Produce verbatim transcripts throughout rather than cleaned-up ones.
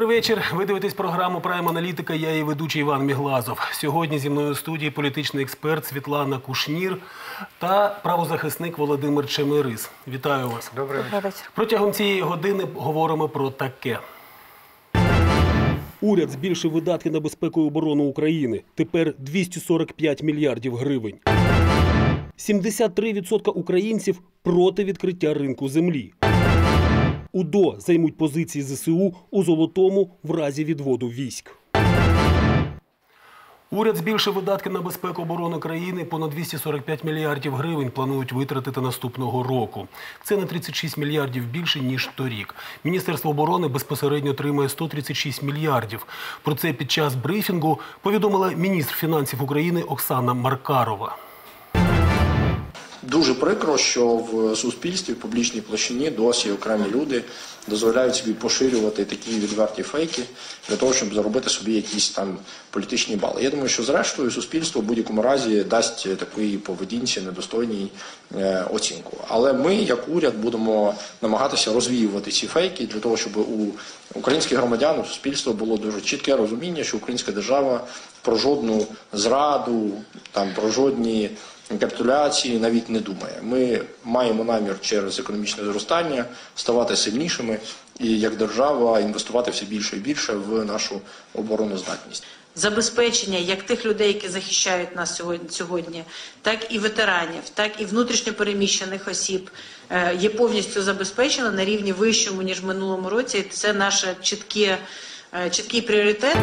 Добрий вечір. Ви дивитесь програму «Прайм Аналітика». Я її ведучий Іван Міглазов. Сьогодні зі мною у студії політичний експерт Світлана Кушнір та правозахисник Володимир Чемерис. Вітаю вас. Добрий вечір. Протягом цієї години говоримо про таке. Уряд збільшив видатки на безпеку і оборону України. Тепер двісті сорок п'ять мільярдів гривень. сімдесят три відсотки українців проти відкриття ринку землі. УДО займуть позиції ЗСУ у Золотому в разі відводу військ. Уряд збільшив видатки на безпеку оборони країни. Понад двісті сорок п'ять мільярдів гривень планують витратити наступного року. Це на тридцять шість мільярдів більше, ніж торік. Міністерство оборони безпосередньо отримає сто тридцять шість мільярдів. Про це під час брифінгу повідомила міністр фінансів України Оксана Маркарова. Дуже прикро, що в суспільстві, в публічній площині досі окремі люди дозволяють собі поширювати такі відверті фейки для того, щоб заробити собі якісь там політичні бали. Я думаю, що зрештою суспільство в будь-якому разі дасть такій поведінці недостойній е, оцінку. Але ми, як уряд, будемо намагатися розвіювати ці фейки для того, щоб у українських громадян, у суспільства було дуже чітке розуміння, що українська держава про жодну зраду, там, про жодні капітуляції навіть не думає. Ми маємо намір через економічне зростання ставати сильнішими і як держава інвестувати все більше і більше в нашу обороноздатність. Забезпечення як тих людей, які захищають нас сьогодні, так і ветеранів, так і внутрішньопереміщених осіб є повністю забезпечено на рівні вищому, ніж в минулому році. Це наш чіткий, чіткий пріоритет.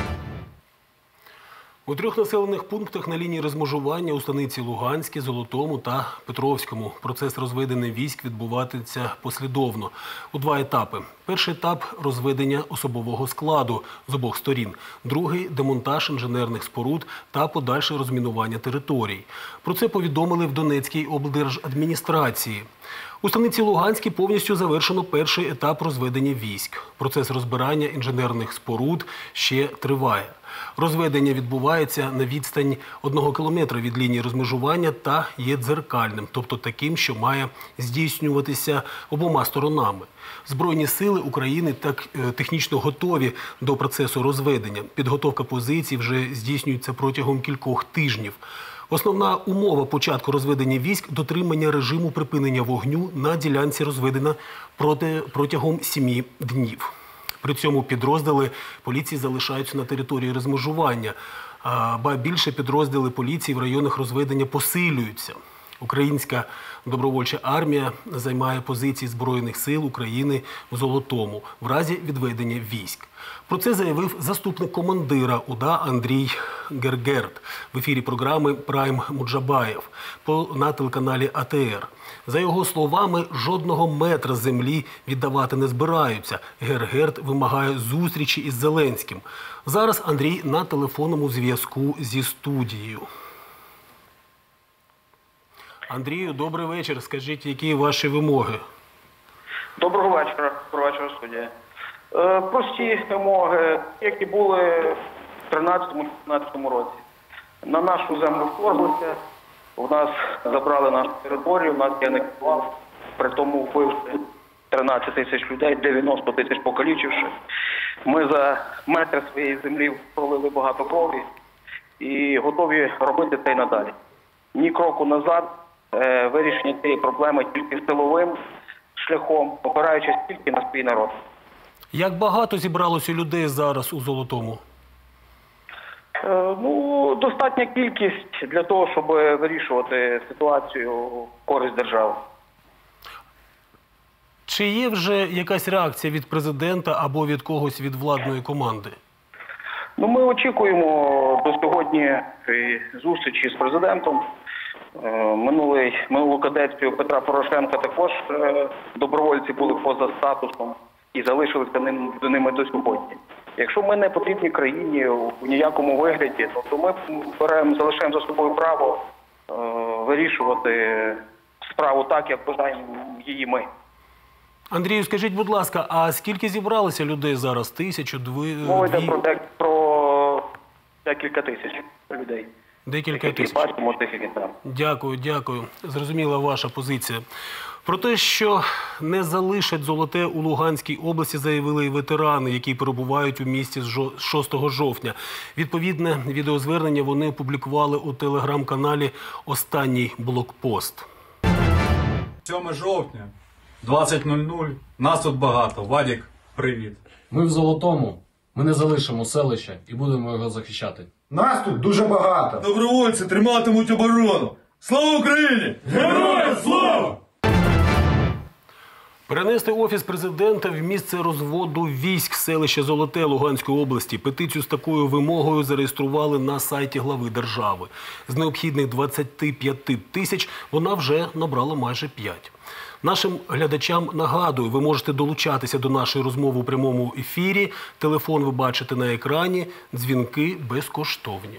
У трьох населених пунктах на лінії розмежування у станиці Луганській, Золотому та Петровському процес розведення військ відбуватиметься послідовно у два етапи. Перший етап – розведення особового складу з обох сторін. Другий – демонтаж інженерних споруд та подальше розмінування територій. Про це повідомили в Донецькій облдержадміністрації. У станиці Луганській повністю завершено перший етап розведення військ. Процес розбирання інженерних споруд ще триває. Розведення відбувається на відстань одного кілометра від лінії розмежування та є дзеркальним, тобто таким, що має здійснюватися обома сторонами. Збройні сили України так технічно готові до процесу розведення. Підготовка позицій вже здійснюється протягом кількох тижнів. Основна умова початку розведення військ – дотримання режиму припинення вогню на ділянці розведена проти, протягом семи днів. При цьому підрозділи поліції залишаються на території розмежування, ба більше підрозділи поліції в районах розведення посилюються. Українська добровольча армія займає позиції Збройних сил України в Золотому в разі відведення військ. Про це заявив заступник командира УДА Андрій Гергерт в ефірі програми «Прайм Муджабаєв» на телеканалі А Те Ер. За його словами, жодного метра землі віддавати не збираються. Гергерт вимагає зустрічі із Зеленським. Зараз Андрій на телефонному зв'язку зі студією. Андрію, добрий вечір. Скажіть, які ваші вимоги? Доброго вечора. Доброго вечора, студія. Е, прості вимоги, які були в тринадцятому-чотирнадцятому році. На нашу землю вторглися, у нас забрали нашу територію, у нас є анексував, при тому вбивши тринадцять тисяч людей, дев'яносто тисяч покалічивши. Ми за метр своєї землі пролили багато крові і готові робити це й надалі. Ні кроку назад. Вирішення цієї проблеми тільки силовим шляхом, опираючись тільки на свій народ. Як багато зібралося людей зараз у Золотому? Е, ну, достатня кількість для того, щоб вирішувати ситуацію в користь держави. Чи є вже якась реакція від президента або від когось від владної команди? Ну, ми очікуємо до сьогодні зустрічі з президентом. Минулий, минулу каденцію Петра Порошенка також е, добровольці були поза статусом і залишилися ним, до ними до сьогодні. Якщо ми не потрібні країні у ніякому вигляді, то, то ми беремо, залишаємо за собою право е, вирішувати справу так, як бажаємо її ми. Андрію, скажіть, будь ласка, а скільки зібралося людей зараз? Тисячу, дві? Мова йде про, про декілька тисяч людей. Декілька тисяч. Бачимо тих, які там. Дякую, дякую. Зрозуміла ваша позиція. Про те, що не залишать золоте у Луганській області, заявили і ветерани, які перебувають у місті з шостого жовтня. Відповідне відеозвернення вони опублікували у телеграм-каналі «Останній блокпост». сьоме жовтня, двадцять нуль нуль. Нас тут багато. Вадік, привіт. Ми в Золотому. Ми не залишимо селище і будемо його захищати. Нас тут дуже багато. Добровольці триматимуть оборону. Слава Україні! Героям слава! Перенести Офіс президента в місце розводу військ селища Золоте Луганської області. Петицію з такою вимогою зареєстрували на сайті глави держави. З необхідних двадцяти п'яти тисяч вона вже набрала майже п'ять. Нашим глядачам нагадую, ви можете долучатися до нашої розмови у прямому ефірі. Телефон ви бачите на екрані, дзвінки безкоштовні.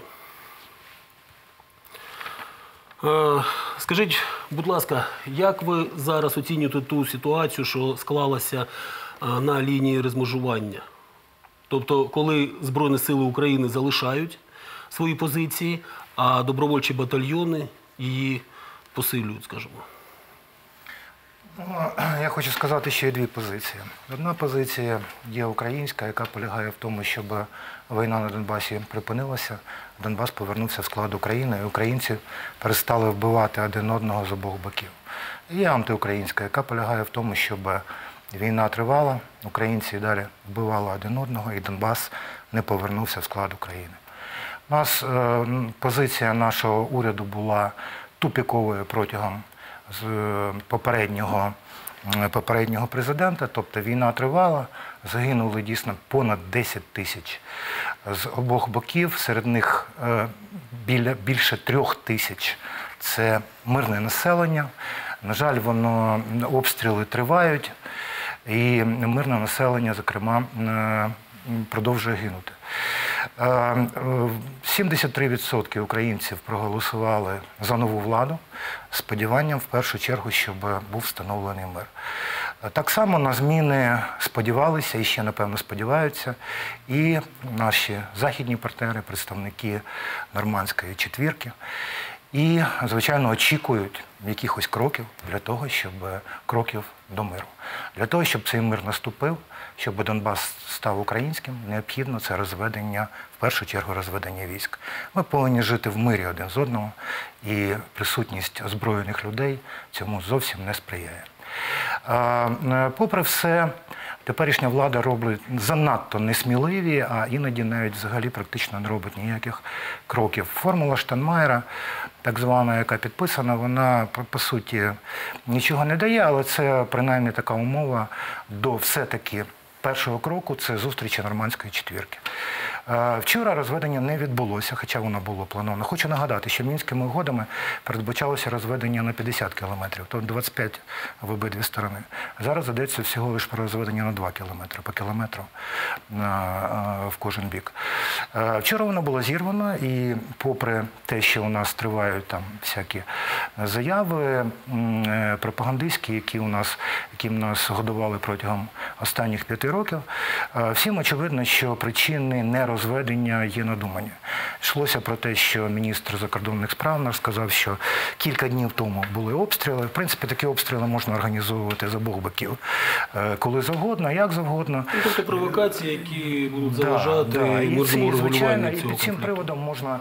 Е, скажіть, будь ласка, як ви зараз оцінюєте ту ситуацію, що склалася е, на лінії розмежування? Тобто, коли Збройні сили України залишають свої позиції, а добровольчі батальйони її посилюють, скажімо. Я хочу сказати ще дві позиції. Одна позиція є українська, яка полягає в тому, щоб війна на Донбасі припинилася, Донбас повернувся в склад України, і українці перестали вбивати один одного з обох боків. І є антиукраїнська, яка полягає в тому, щоб війна тривала, українці далі вбивали один одного, і Донбас не повернувся в склад України. У нас е, позиція нашого уряду була тупіковою протягом з попереднього, попереднього президента, тобто війна тривала, загинули дійсно понад десять тисяч з обох боків, серед них е, біля, більше трьох тисяч – це мирне населення. На жаль, воно, обстріли тривають, і мирне населення, зокрема, е, продовжує гинути. сімдесят три відсотки українців проголосували за нову владу з сподіванням, в першу чергу, щоб був встановлений мир. Так само на зміни сподівалися і ще, напевно, сподіваються і наші західні партнери, представники Нормандської четвірки. І, звичайно, очікують якихось кроків для того, щоб кроків до миру. Для того, щоб цей мир наступив, щоб Донбас став українським, необхідно це розведення, в першу чергу розведення військ. Ми повинні жити в мирі один з одного, і присутність озброєних людей цьому зовсім не сприяє. Попри все, теперішня влада робить занадто несміливі, а іноді навіть взагалі практично не робить ніяких кроків. Формула Штайнмайєра, так звана, яка підписана, вона, по суті, нічого не дає, але це принаймні така умова до все-таки першого кроку – це зустрічі Нормандської четвірки. Вчора розведення не відбулося, хоча воно було плановано. Хочу нагадати, що Мінськими угодами передбачалося розведення на п'ятдесят кілометрів, тобто двадцять п'ять в обидві сторони. Зараз йдеться всього лише про розведення на два кілометри, по кілометру в кожен бік. Вчора воно було зірвано, і попри те, що у нас тривають там всякі заяви пропагандистські, які у нас, які нас годували протягом останніх п'яти років, всім очевидно, що причини не розведення є надумані. Йшлося про те, що міністр закордонних справ наш сказав, що кілька днів тому були обстріли. В принципі, такі обстріли можна організовувати з обох боків, коли завгодно, як завгодно. Тобто провокації, які будуть заважати да, да. мирному регулюванню цього і під цим приводом можна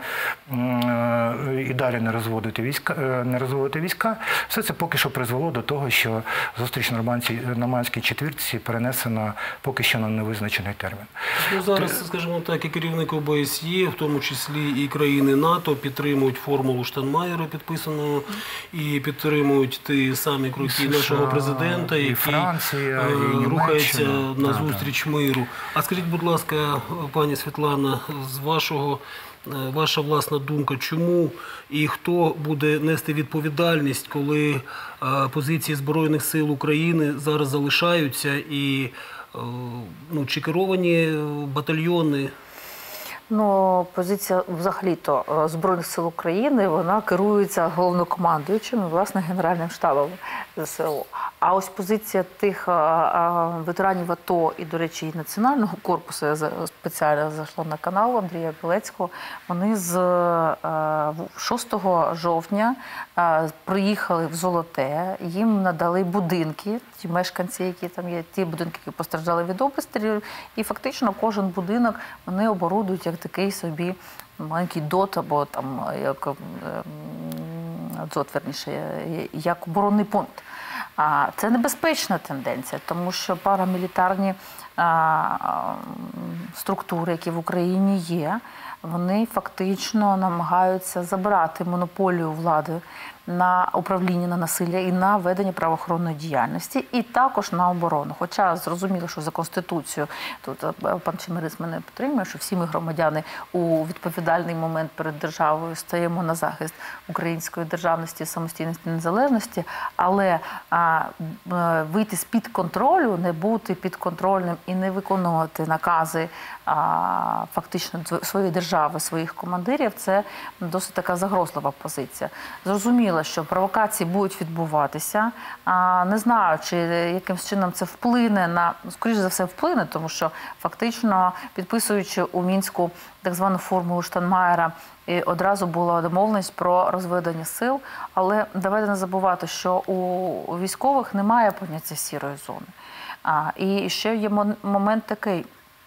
і далі не розводити війська, не розводити війська. Все це поки що призвело до того, що зустріч Нормандській четвірці перенесена поки що на невизначений термін. Ну, зараз, скажімо так, і керівник О Б С Є, в тому числі і країни НАТО, підтримують формулу Штайнмайєра підписану, і підтримують ті самі кроки нашого президента, який Франція, і рухається на зустріч миру. А скажіть, будь ласка, пані Світлана, з вашого, ваша власна думка, чому і хто буде нести відповідальність, коли позиції Збройних сил України зараз залишаються і ну, чи керовані батальйони? Ну, позиція взагалі-то е, Збройних сил України, вона керується головнокомандуючим і, власне, Генеральним штабом ЗСУ. А ось позиція тих а, а, ветеранів АТО і, до речі, і Національного корпусу, я за- спеціально зайшла на канал Андрія Білецького, вони з а, в- шостого жовтня а, приїхали в Золоте, їм надали будинки, ті мешканці, які там є, ті будинки, які постраждали від обстрілів, і фактично кожен будинок вони оборудують як такий собі маленький дот або там як ем, дзот, верніше, як оборонний пункт. А це небезпечна тенденція, тому що парамілітарні а, структури, які в Україні є, вони фактично намагаються забрати монополію влади на управління на насилля і на ведення правоохоронної діяльності, і також на оборону. Хоча зрозуміло, що за Конституцією, тут е, пан Чемерис мене підтримує, що всі ми громадяни у відповідальний момент перед державою стаємо на захист української державності, самостійності, незалежності, але а, е, вийти з-під контролю, не бути підконтрольним і не виконувати накази а, фактично своєї держави, своїх командирів, це досить така загрозлива позиція. Зрозуміло, що провокації будуть відбуватися. А, не знаю, чи якимсь чином це вплине на, скоріш за все, вплине, тому що фактично, підписуючи у Мінську так звану формулу Штайнмаєра, і одразу була домовленість про розведення сил. Але давайте не забувати, що у військових немає поняття сірої зони. А, і ще є момент такий.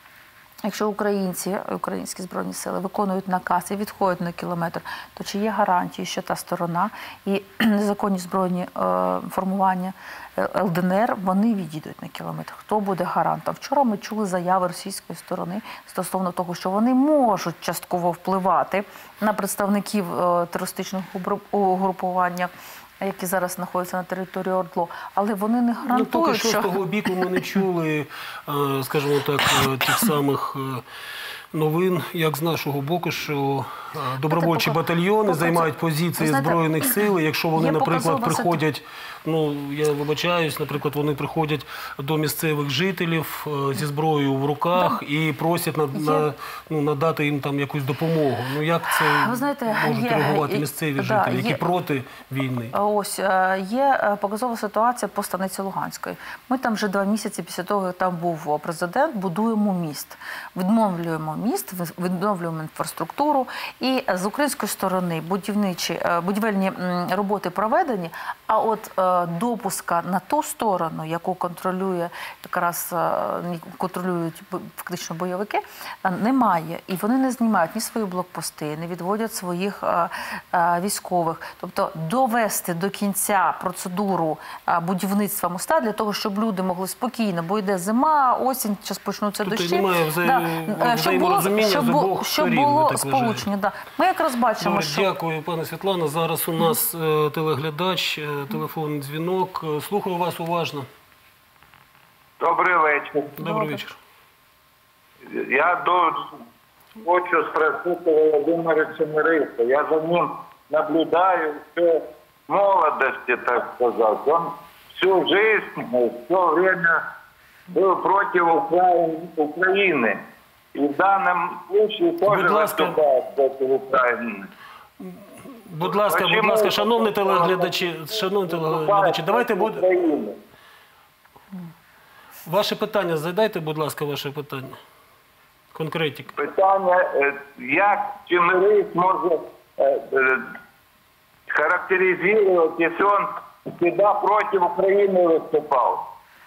Якщо українці, українські збройні сили виконують наказ і відходять на кілометр, то чи є гарантії, що та сторона і незаконні збройні е, формування Ел Де Ен Ер, вони відійдуть на кілометр? Хто буде гарантом? Вчора ми чули заяви російської сторони стосовно того, що вони можуть частково впливати на представників е, терористичного угрупування, які зараз знаходяться на території ОРДЛО, але вони не гарантують, ну, поки що що... з того біку ми не чули, е, скажімо так, е, тих самих е, новин, як з нашого боку, що е, добровольчі батальйони займають позиції знаєте, Збройних сил. Якщо вони, є наприклад, показова приходять, ну, я вибачаюсь, наприклад, вони приходять до місцевих жителів е, зі зброєю в руках і просять на, на, ну, надати їм там якусь допомогу. Ну, як це Ви знаєте, можуть є- реагувати є- місцеві да, жителі, які є- проти війни? Ось, е, є е, показова ситуація по станиці Луганської. Ми там вже два місяці після того, як там був президент, будуємо міст. Відновлюємо міст, відновлюємо інфраструктуру. І з української сторони будівничі, е, будівельні м, роботи проведені, а от е, допуска на ту сторону, яку контролює якраз е, контролюють бо- фактично бойовики, е, немає. І вони не знімають ні свої блокпости, не відводять своїх е, е, військових. Тобто довести до кінця процедуру а, будівництва моста для того, щоб люди могли спокійно, бо йде зима, осінь, час почнуться Тобто дощі. немає взаєм- Е, щоб було, взаєморозуміння щоб, з бу- обох щоб сторін, ви було так сполучення. вважаєте? Да. Ми якраз бачимо, Добре, що... дякую, пане Світлана. Зараз у нас е, телеглядач, е, телефонний дзвінок. Е, Слухаю вас уважно. Добрий вечір. Добрий вечір. Я до... хочу спросити Володимира Чемериса. Я за ним наблюдаю все в молодости, так сказать. Он всю жизнь, все время был против Украины. Украины. И в данном случае тоже Будь ласка. выступает против Украины. Будь ласка, будь Почему ласка, шановні он телеглядачі, шановні телеглядачі, давайте против буде України? ваше питання. Задайте, будь ласка, ваше питання. Конкретик. Питання, е, як Чемерис може е, е, характеризувати, якщо він всегда проти України виступав?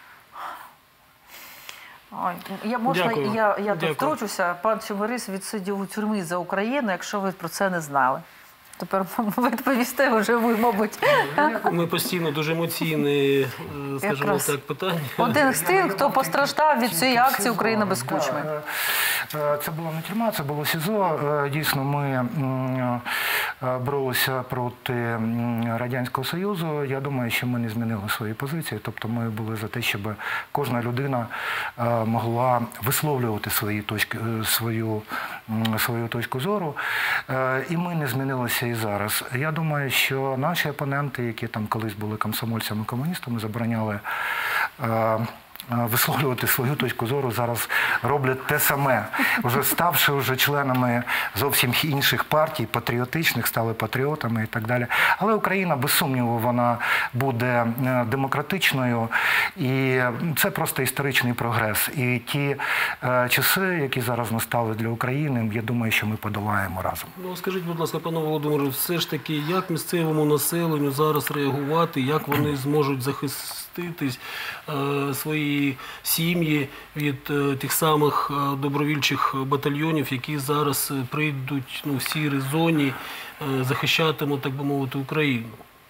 Ой, я, можна, Дякую. я, я тут Дякую. втручуся. Пан Чемерис відсидів у тюрмі за Україну, якщо ви про це не знали. Тепер ви відповісте вже ви, мабуть. Ми постійно дуже емоційне, е, скажімо Якраз. так, питання. Один з тих, хто постраждав від цієї акції «Україна без кучми». Да, е, Це була не тюрма, це було СІЗО. Е, Дійсно, ми м, е, боролися проти м, Радянського Союзу. Я думаю, що ми не змінили свої позиції. Тобто ми були за те, щоб кожна людина е, могла висловлювати свої точки, е, свою, м, свою точку зору. Е, І ми не змінилися і зараз. Я думаю, що наші опоненти, які там колись були комсомольцями-комуністами, забороняли е, висловлювати свою точку зору, зараз роблять те саме. Вже ставши вже членами зовсім інших партій, патріотичних, стали патріотами і так далі. Але Україна, без сумніву, вона буде демократичною, і це просто історичний прогрес. І ті е, часи, які зараз настали для України, я думаю, що ми подолаємо разом. Ну, скажіть, будь ласка, пане Володимире, все ж таки, як місцевому населенню зараз реагувати, як вони зможуть захиститись, е, свої сім'ї від е, тих самих е, добровільчих батальйонів, які зараз прийдуть, ну, в сірій зоні, е, захищатимуть, так би мовити, Україну?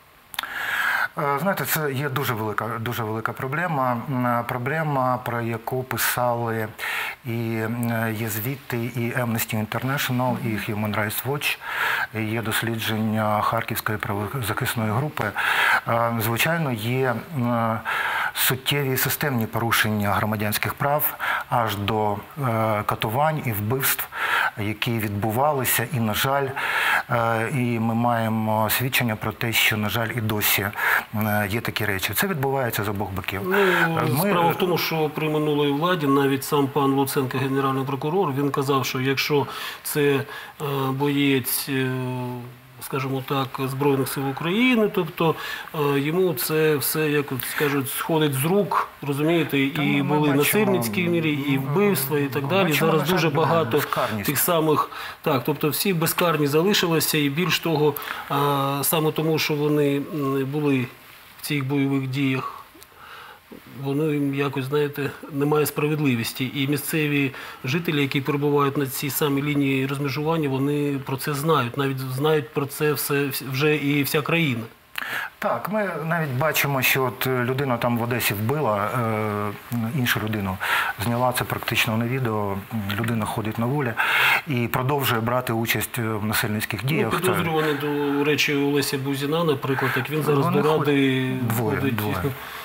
Знаєте, це є дуже велика, дуже велика проблема. Проблема, про яку писали і є звіти, і Amnesty International, і Human Rights Watch, є дослідження Харківської правозахисної групи. Звичайно, є суттєві системні порушення громадянських прав аж до катувань і вбивств, які відбувалися. І, на жаль, і ми маємо свідчення про те, що, на жаль, і досі є такі речі. Це відбувається з обох боків. Ну, ми... Справа в тому, що при минулій владі навіть сам пан Луценко, генеральний прокурор, він казав, що якщо це боєць, скажімо так, Збройних сил України, тобто йому це все, як от скажуть, сходить з рук, розумієте, і були бачимо... насильницькі мірі, і вбивства, і так далі. Бачимо, зараз дуже багато тих самих, так, тобто всі безкарні залишилися, і більш того, саме тому, що вони були в цих бойових діях, воно їм якось, знаєте, немає справедливості. І місцеві жителі, які перебувають на цій самій лінії розмежування, вони про це знають. Навіть знають про це все, вже і вся країна. Так, ми навіть бачимо, що от людина там в Одесі вбила е, іншу людину, зняла це практично на відео, людина ходить на волі і продовжує брати участь в насильницьких діях. Ну, підозрюваний, до речі, Олеся Бузіна, наприклад, як він зараз до Ради двоє, ходить. Двоє.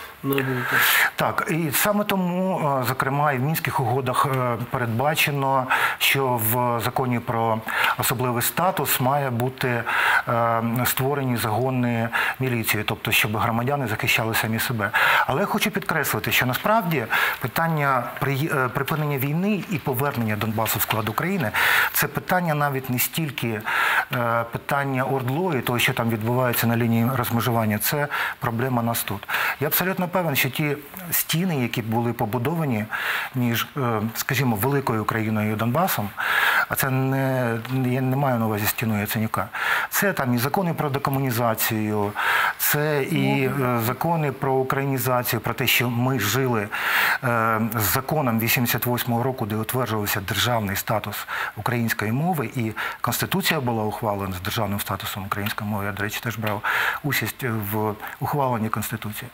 Так, і саме тому, зокрема, і в Мінських угодах передбачено, що в законі про особливий статус має бути створені загони міліції, тобто, щоб громадяни захищали самі себе. Але я хочу підкреслити, що насправді питання припинення війни і повернення Донбасу в склад України – це питання навіть не стільки питання ОРДЛО і того, що там відбувається на лінії розмежування, це проблема нас тут. Я абсолютно певен, що ті стіни, які були побудовані між, скажімо, великою Україною і Донбасом, а це не, я не маю на увазі стіну Яценюка, це там і закони про декомунізацію, це і закони про українізацію, про те, що ми жили з законом вісімдесят восьмого року, де утверджувався державний статус української мови, і Конституція була ухвалена з державним статусом української мови. Я, до речі, теж брав участь в ухваленні Конституції.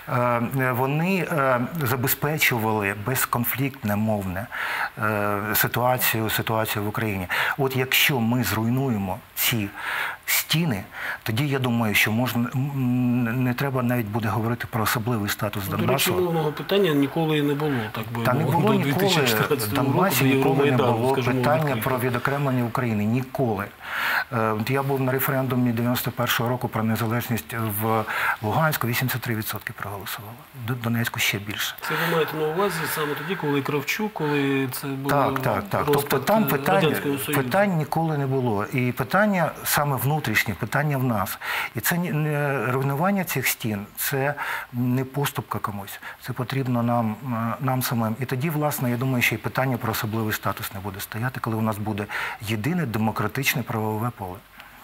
Вони забезпечували безконфліктне мовне ситуацію, ситуацію в Україні. От якщо ми зруйнуємо ці стіни, тоді я думаю, що можна, не треба навіть буде говорити про особливий статус Донбасу. До речі, мовного питання ніколи і не було. Так би, Та не було ніколи, в Донбасі ніколи не було питання про відокремлення України. Ніколи. Я був на референдумі дев'яносто першого року про незалежність в Луганську, вісімдесят три відсотки проголосувало. Донецьку ще більше. Це ви маєте на увазі саме тоді, коли Кравчук, коли це було так, так, так. Тобто там питань, питань ніколи не було. І питання саме внутрішнє, питання в нас. І це не руйнування цих стін, це не поступка комусь. Це потрібно нам, нам самим. І тоді, власне, я думаю, що і питання про особливий статус не буде стояти, коли у нас буде єдине демократичне правове поле.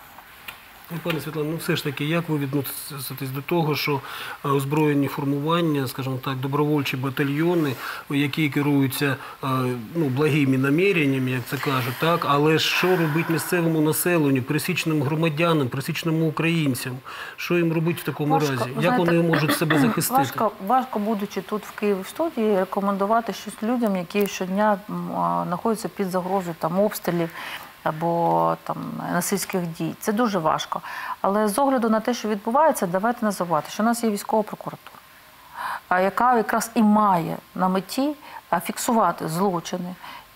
Пане Світлано, ну все ж таки, як ви відноситесь до того, що озброєні формування, скажімо так, добровольчі батальйони, які керуються ну, благими наміреннями, як це кажуть, так, але що робити місцевому населенню, пересічним громадянам, пересічним українцям? Що їм робити в такому важко, разі? Як знаєте, вони можуть себе захистити? Важко, важко, будучи тут в Києві в студії, рекомендувати щось людям, які щодня знаходяться під загрозою там, обстрілів, або там насильських дій. Це дуже важко. Але з огляду на те, що відбувається, давайте називати, що у нас є військова прокуратура, яка якраз і має на меті фіксувати злочини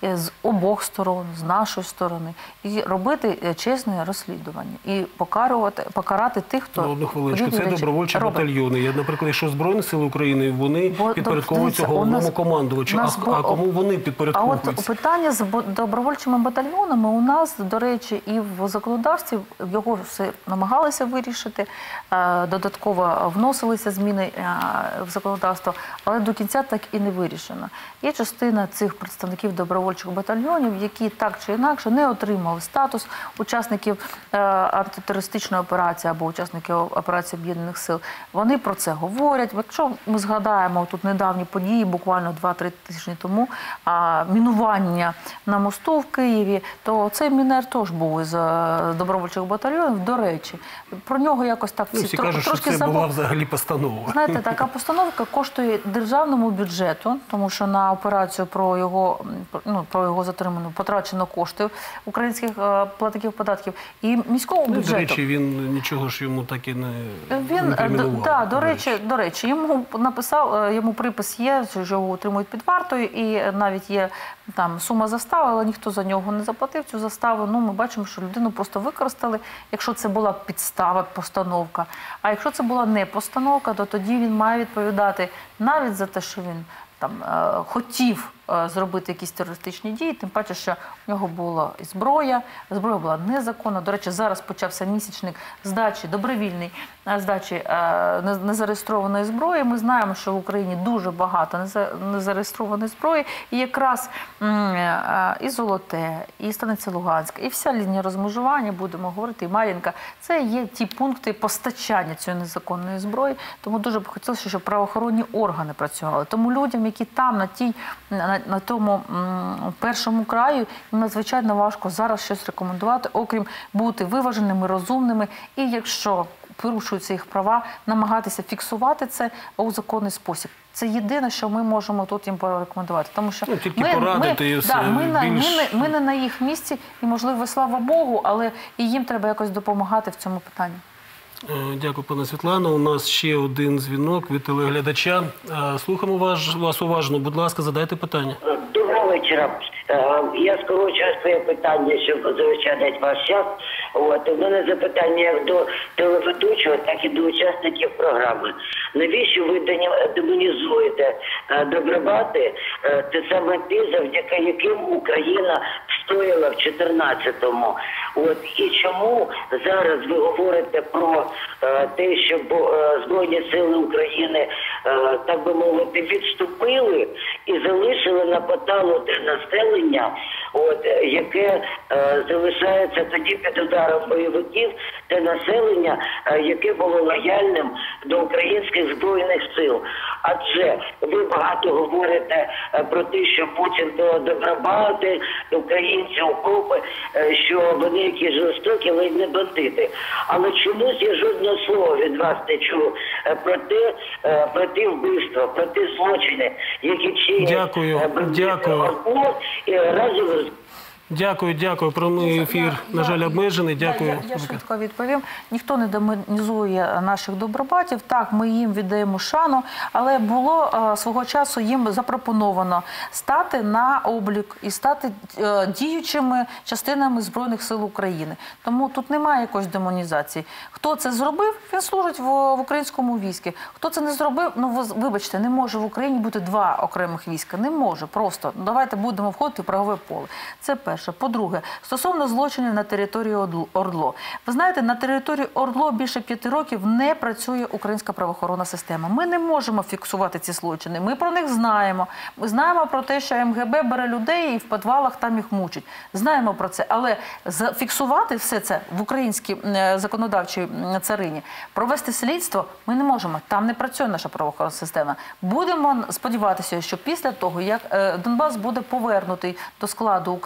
з обох сторон, з нашої сторони, і робити чесне розслідування, і покарувати, покарати тих, хто... Ну, одну хвилиночку, це речі добровольчі робить. батальйони. Я, наприклад, якщо Збройні сили України, вони Бо, підпорядковуються дивіться, головному у нас- командувачу. у А, нас бу- а кому вони А от підпорядковуються? питання з бо- добровольчими батальйонами у нас, до речі, і в законодавстві його все намагалися вирішити, е, додатково вносилися зміни е, в законодавство, але до кінця так і не вирішено. Є частина цих представників добровольчих батальйонів, які так чи інакше не отримали статус учасників е, антитерористичної операції або учасників операції Об'єднаних сил. Вони про це говорять. Якщо ми згадаємо тут недавні події, буквально два-три тижні тому, а, мінування на мосту в Києві, то цей мінер теж був із е, добровольчих батальйонів. До речі, про нього якось так Ну, всі всі тро- кажуть, що трошки це забули. була взагалі постанова. Знаєте, така постановка коштує державному бюджету, тому що на операцію про його, ну, про його затриману потрачено коштів українських е, платників податків і міському Ну, бюджету. до речі, він нічого ж йому так і не Він, не е, кримінував, д- да, до до речі, до речі, йому написав, е, йому припис є, що його утримують під вартою, і навіть є там сума застави, але ніхто за нього не заплатив цю заставу. Ну, ми бачимо, що людину просто використали, якщо це була підстава, постановка. А якщо це була не постановка, то тоді він має відповідати навіть за те, що він там е, хотів е, зробити якісь терористичні дії, тим паче, що в нього була і зброя, зброя була незаконна. До речі, зараз почався місячник здачі, добровільний е, здачі е, не- незареєстрованої зброї. Ми знаємо, що в Україні дуже багато неза- незареєстрованої зброї, і якраз м, е, і Золоте, і Станиця Луганська, і вся лінія розмежування, будемо говорити, і Мар'їнка, це є ті пункти постачання цієї незаконної зброї. Тому дуже б хотілося, щоб правоохоронні органи працювали. Тому людям, які там, на, тій, на, на тому м, першому краю, їм надзвичайно важко зараз щось рекомендувати, окрім бути виваженими, розумними. І якщо порушуються їх права, намагатися фіксувати це у законний спосіб. Це єдине, що ми можемо тут їм порекомендувати. Тому що Ну, тільки порадити і все, да, ми, на, більш- ми, не, ми не на їх місці, і, можливо, слава Богу, але і їм треба якось допомагати в цьому питанні. Е, Дякую, пане Світлано. У нас ще один дзвінок від телеглядача. Е, Слухаємо вас, вас уважно. Будь ласка, задайте питання. Доброго вечора. Е, Я скорочую своє питання, щоб заощадити ваш час. От у мене запитання як до телеведучого, так і до учасників програми. Навіщо ви дені- демонізуєте е, добробати? Е, Це саме ті, завдяки яким Україна встояла в чотирнадцятому. От і чому зараз ви говорите про е, те, щоб е, Збройні сили України, е, так би мовити, відступили і залишили на поталу те населення, от яке е, залишається тоді під ударом бойовиків, те населення, е, яке було лояльним до українських збройних сил. Адже ви багато говорите е, про те, що Путін то добробати, українці окопи, е, що вони які жорстокі, ледь не бандити. Але чомусь я жодного слова від вас не чув е, про те, е, про ті вбивства, про ті злочини, які чинять Дякую, е, бандити дякую. ОРДЛО, і разом з Дякую, дякую. Прямий ефір, на жаль, обмежений. Дякую. Я, я швидко відповім. Ніхто не демонізує наших добробатів. Так, ми їм віддаємо шану, але було е, свого часу їм запропоновано стати на облік і стати е, діючими частинами Збройних сил України. Тому тут немає якоїсь демонізації. Хто це зробив, він служить в, в українському війську. Хто це не зробив, ну ви, вибачте, не може в Україні бути два окремих війська. Не може просто. Давайте будемо входити в правове поле. Це перше. По-друге, стосовно злочинів на території ОРДЛО. Ви знаєте, на території ОРДЛО більше п'яти років не працює українська правоохоронна система. Ми не можемо фіксувати ці злочини. Ми про них знаємо. Ми знаємо про те, що ем ге бе бере людей і в підвалах там їх мучить. Знаємо про це. Але зафіксувати все це в українській е, законодавчій м, царині, провести слідство ми не можемо. Там не працює наша правоохоронна система. Будемо сподіватися, що після того, як е, Донбас буде повернутий до складу України і до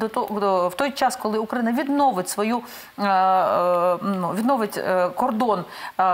до того, в той час, коли Україна відновить свою відновить кордон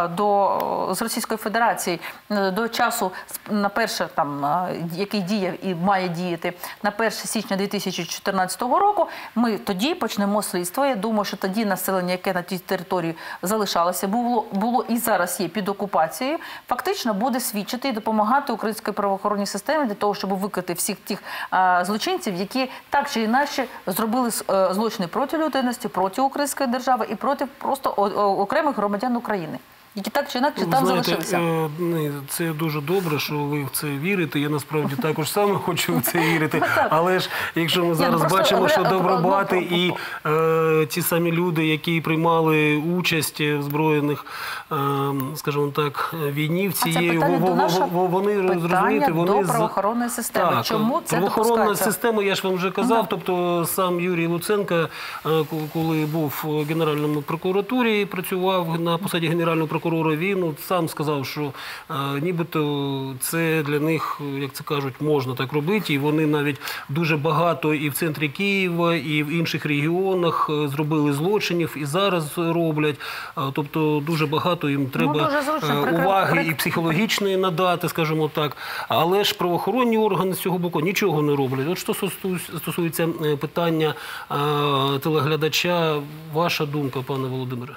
до з Російської Федерації до часу на перше, там який діє і має діяти на перше січня дві тисячі чотирнадцятого року, ми тоді почнемо слідство. Я думаю, що тоді населення, яке на тій території залишалося, було було і зараз є під окупацією, фактично буде свідчити і допомагати українській правоохоронній системі для того, щоб викрити всіх тих а, злочинців, які так чи інакше зробили а, злочини проти людяності, проти української держави і проти просто о, о, окремих громадян України, які так чи інакше там Знаєте, залишилися. Е, це дуже добре, що ви в це вірите. Я насправді також саме хочу в це вірити. Але ж, якщо ми зараз просто бачимо, що говоря- Добробати ну, і е, ті самі люди, які приймали участь в збройних, е, скажімо так, війні в А це цієї, питання до нашого вони, питання розумієте, вони до з- правоохоронної системи. Так, Чому це правоохоронна допускається? система, я ж вам вже казав, тобто сам Юрій Луценко, е, коли був в Генеральному прокуратурі, працював на посаді Генерального прокурора, він сам сказав, що е, нібито це для них, як це кажуть, можна так робити, і вони навіть дуже багато і в центрі Києва, і в інших регіонах е, зробили злочинів, і зараз роблять. Е, тобто дуже багато їм треба дуже зручно е, прикрив- уваги прик- і психологічної надати, скажімо так. Але ж правоохоронні органи з цього боку нічого не роблять. От що стосується- стосується е, питання е, телеглядача, ваша думка, пане Володимире?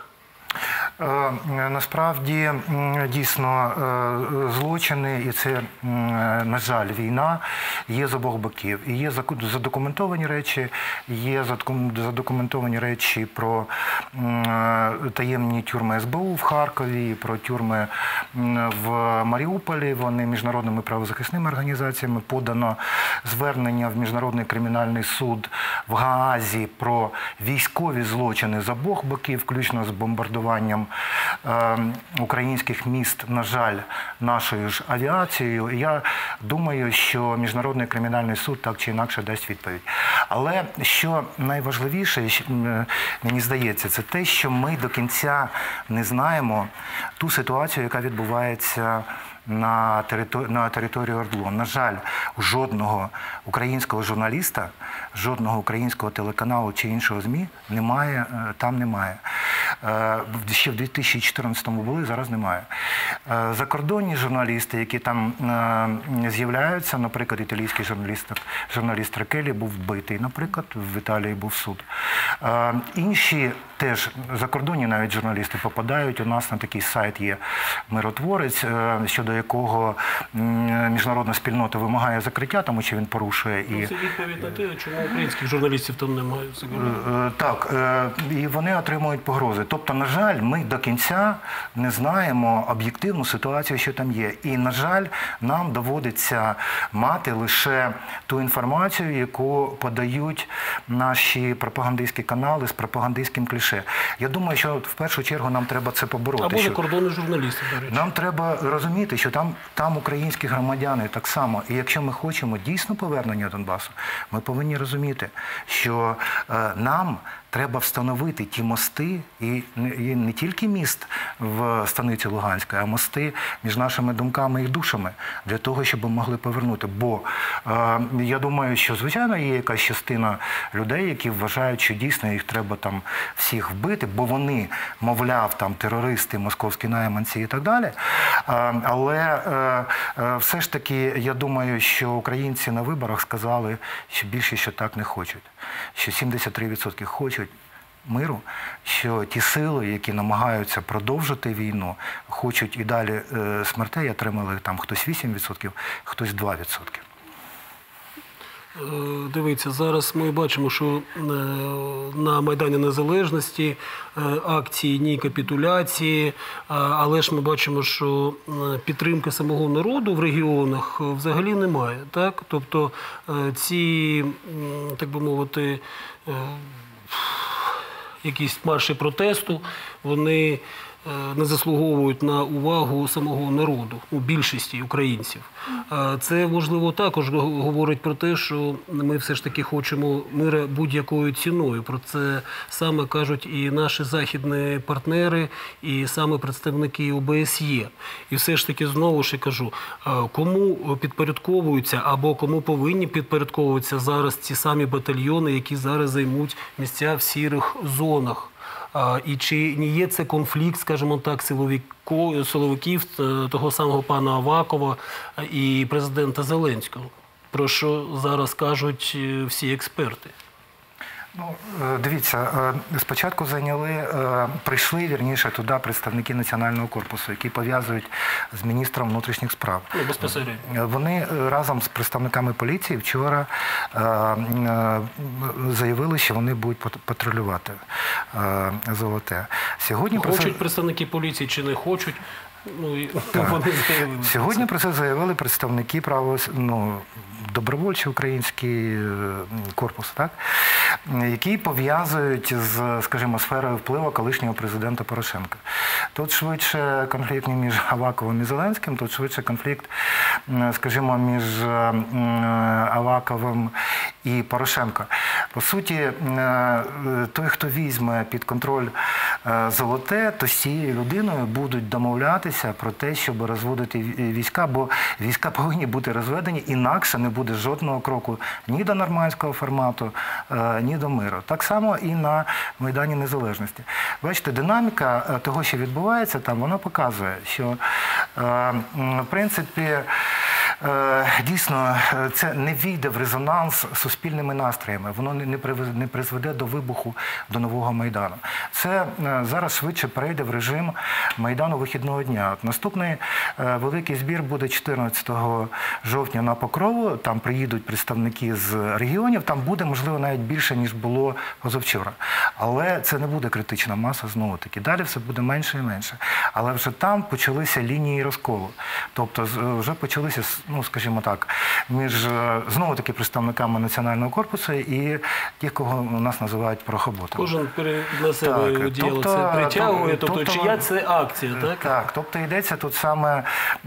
Е, Насправді, м, дійсно, е, злочини, і це, м, на жаль, війна, є з обох боків. І є заку- задокументовані речі, є задокум- задокументовані речі про м, таємні тюрми ес бе у в Харкові, про тюрми м, в Маріуполі. Вони міжнародними правозахисними організаціями. Подано звернення в Міжнародний кримінальний суд в Гаазі про військові злочини з обох боків, включно з бомбардуванням е, українських міст, на жаль, нашою ж авіацією. І я думаю, що Міжнародний кримінальний суд так чи інакше дасть відповідь. Але що найважливіше, щ- м, мені здається, це те, що ми до кінця не знаємо ту ситуацію, яка відбувається на території, на території ОРДЛО. На жаль, жодного українського журналіста, жодного українського телеканалу чи іншого ЗМІ немає, е, там немає. Е, Ще в дві тисячі чотирнадцятому були, зараз немає. Е, Закордонні журналісти, які там е, з'являються, наприклад, італійський журналіст, журналіст Рекелі був вбитий, наприклад, в Італії був суд. Е, Інші теж закордонні навіть журналісти попадають. У нас на такий сайт є «Миротворець», е, щодо якого м, міжнародна спільнота вимагає закриття, тому що він порушує і... Це відповідь на те, чому українських журналістів там немає. Е, Так, е, і вони отримують погрози. Тобто, на жаль, ми до кінця не знаємо об'єктивну ситуацію, що там є. І, на жаль, нам доводиться мати лише ту інформацію, яку подають наші пропагандистські канали з пропагандистським кліше. Я думаю, що в першу чергу нам треба це побороти. Або що- закордонні журналісти, до речі. Нам треба розуміти, що там, там українські громадяни так само. І якщо ми хочемо дійсно повернення Донбасу, ми повинні розуміти, що е, нам треба встановити ті мости, і не, і не тільки міст в станиці Луганської, а мости між нашими думками і душами, для того, щоб ми могли повернути. Бо е, я думаю, що, звичайно, є якась частина людей, які вважають, що дійсно їх треба там всіх вбити, бо вони, мовляв, там терористи, московські найманці і так далі. Е, але е, е, все ж таки, я думаю, що українці на виборах сказали, що більше, що так не хочуть. Що сімдесят три відсотки хочуть миру, що ті сили, які намагаються продовжити війну, хочуть і далі е, смертей, отримали там хтось вісім відсотків, хтось два відсотки. Е, Дивіться, зараз ми бачимо, що е, на Майдані Незалежності е, акції «Ні капітуляції», е, але ж ми бачимо, що е, підтримки самого народу в регіонах е, взагалі немає. Так? Тобто е, ці, м, так би мовити, е, якісь марші протесту, вони не заслуговують на увагу самого народу, у більшості українців. Це, можливо, також говорить про те, що ми все ж таки хочемо мира будь-якою ціною. Про це саме кажуть і наші західні партнери, і саме представники О Б С Є. І все ж таки, знову ж я кажу, кому підпорядковуються або кому повинні підпорядковуватися зараз ці самі батальйони, які зараз займуть місця в сірих зонах. І чи не є це конфлікт, скажімо так, силовиків того самого пана Авакова і президента Зеленського, про що зараз кажуть всі експерти? Ну, дивіться, спочатку зайняли, прийшли, вірніше, туди представники Національного корпусу, які пов'язують з міністром внутрішніх справ. Ну, безпосередньо. Вони разом з представниками поліції вчора заявили, що вони будуть патрулювати Золоте. Сьогодні хочуть представники поліції чи не хочуть? Ну, і вони заявили. Сьогодні про це заявили представники право, ну, добровольчий український корпус, так? Які пов'язують з, скажімо, сферою впливу колишнього президента Порошенка. Тут швидше конфлікт не між Аваковим і Зеленським, тут швидше конфлікт, скажімо, між Аваковим і Порошенко. По суті, той, хто візьме під контроль Золоте, то з цією людиною будуть домовлятися про те, щоб розводити війська, бо війська повинні бути розведені, інакше не буде жодного кроку ні до нормандського формату, ні до миру. Так само і на Майдані Незалежності. Бачите, динаміка того, що відбувається там, вона показує, що, в принципі, дійсно, це не війде в резонанс з суспільними настроями, воно не призведе до вибуху, до нового Майдану. Це зараз швидше перейде в режим Майдану вихідного дня. От наступний великий збір буде чотирнадцятого жовтня на Покрову, там приїдуть представники з регіонів, там буде, можливо, навіть більше, ніж було позавчора. Але це не буде критична маса, знову-таки. Далі все буде менше і менше. Але вже там почалися лінії розколу. Тобто вже почалися, ну, скажімо так, між, знову-таки, представниками Національного корпусу і тих, кого у нас називають порохоботами. Кожен на себе діло це притягує, тобто чия це акція, так? Так, тобто йдеться тут саме,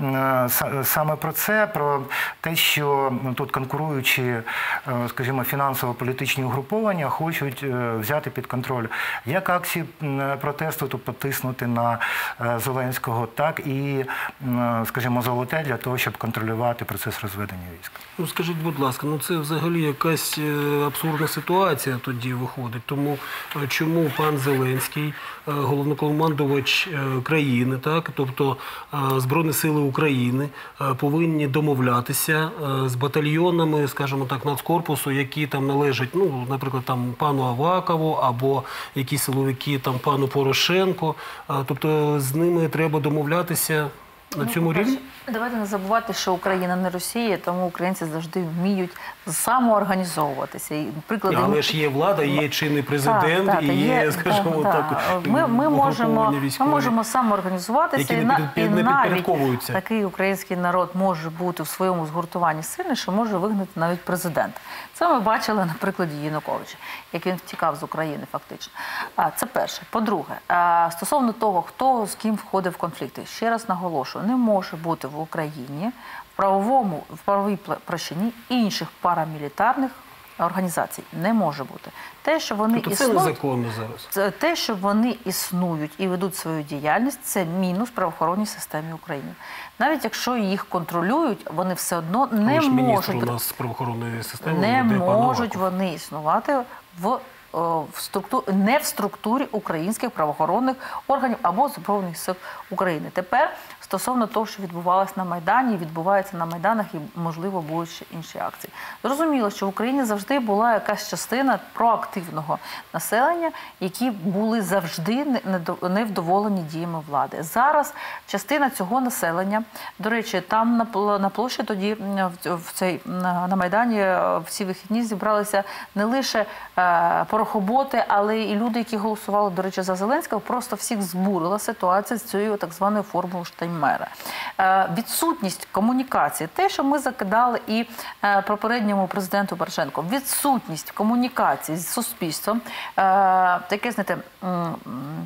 саме про це, про те, що тут конкуруючі, скажімо, фінансово-політичні угруповання хочуть взяти під контроль як акції протесту, тобто тиснути на Зеленського, так і, скажімо, Золоте для того, щоб контролювати процес розведення військ. Ну, скажіть, будь ласка, ну це взагалі якась абсурдна ситуація тоді виходить. Тому чому пан Зеленський, головнокомандувач країни, так, тобто Збройні сили України, повинні домовлятися з батальйонами, скажімо так, Нацкорпусу, які там належать, ну, наприклад, там пану Авакову або якісь силовики там пану Порошенко. Тобто з ними треба домовлятися на цьому рівні? Давайте не забувати, що Україна не Росія, тому українці завжди вміють самоорганізовуватися. І приклади... Але ж є влада, є чинний президент, так, так, і є, є, скажімо так, так, ми, ми, можемо, ми можемо самоорганізуватися, які і, не, і не навіть такий український народ може бути в своєму згуртуванні сильний, що може вигнати навіть президента. Це ми бачили на прикладі Януковича, як він втікав з України фактично. Це перше. По-друге, стосовно того, хто з ким входив в конфлікти, ще раз наголошую, не може бути в Україні в правовому, в правовій площині інших парамілітарних організацій. Не може бути. Те, що вони тобто існують, це незаконно зараз. Те, що вони існують і ведуть свою діяльність, це мінус правоохоронній системі України. Навіть якщо їх контролюють, вони все одно не ж можуть, міністр у нас правоохоронної системи, не можуть вони існувати в В структур... не в структурі українських правоохоронних органів або Збройних сил України. Тепер стосовно того, що відбувалося на Майдані, відбувається на Майданах і, можливо, будуть ще інші акції. Зрозуміло, що в Україні завжди була якась частина проактивного населення, які були завжди невдоволені діями влади. Зараз частина цього населення, до речі, там на площі тоді, в цей, на Майдані, в ці вихідні зібралися не лише порохоботи, але і люди, які голосували, до речі, за Зеленського, просто всіх збурила ситуація з цією так званою формулою Штайнмайєра. Відсутність комунікації, те, що ми закидали і попередньому президенту Порошенку, відсутність комунікації з суспільством, таке, знаєте,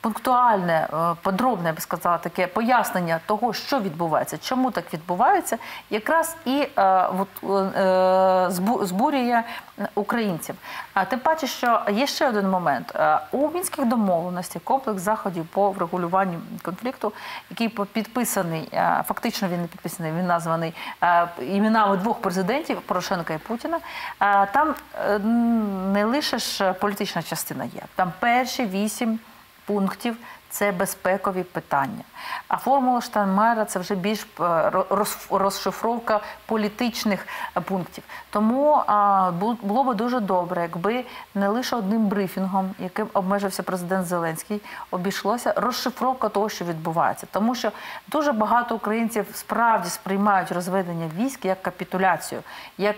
пунктуальне, подробне, я би сказала, таке пояснення того, що відбувається, чому так відбувається, якраз і збурює українців. Тим паче, що є ще один момент. У Мінських домовленостях комплекс заходів по врегулюванню конфлікту, який підписаний, фактично він не підписаний, він названий іменами двох президентів, Порошенка і Путіна, там не лише ж політична частина є. Там перші вісім пунктів – це безпекові питання. А формула Штайнмайєра – це вже більш розшифровка політичних пунктів. Тому було б дуже добре, якби не лише одним брифінгом, яким обмежився президент Зеленський, обійшлося розшифровка того, що відбувається. Тому що дуже багато українців справді сприймають розведення військ як капітуляцію, як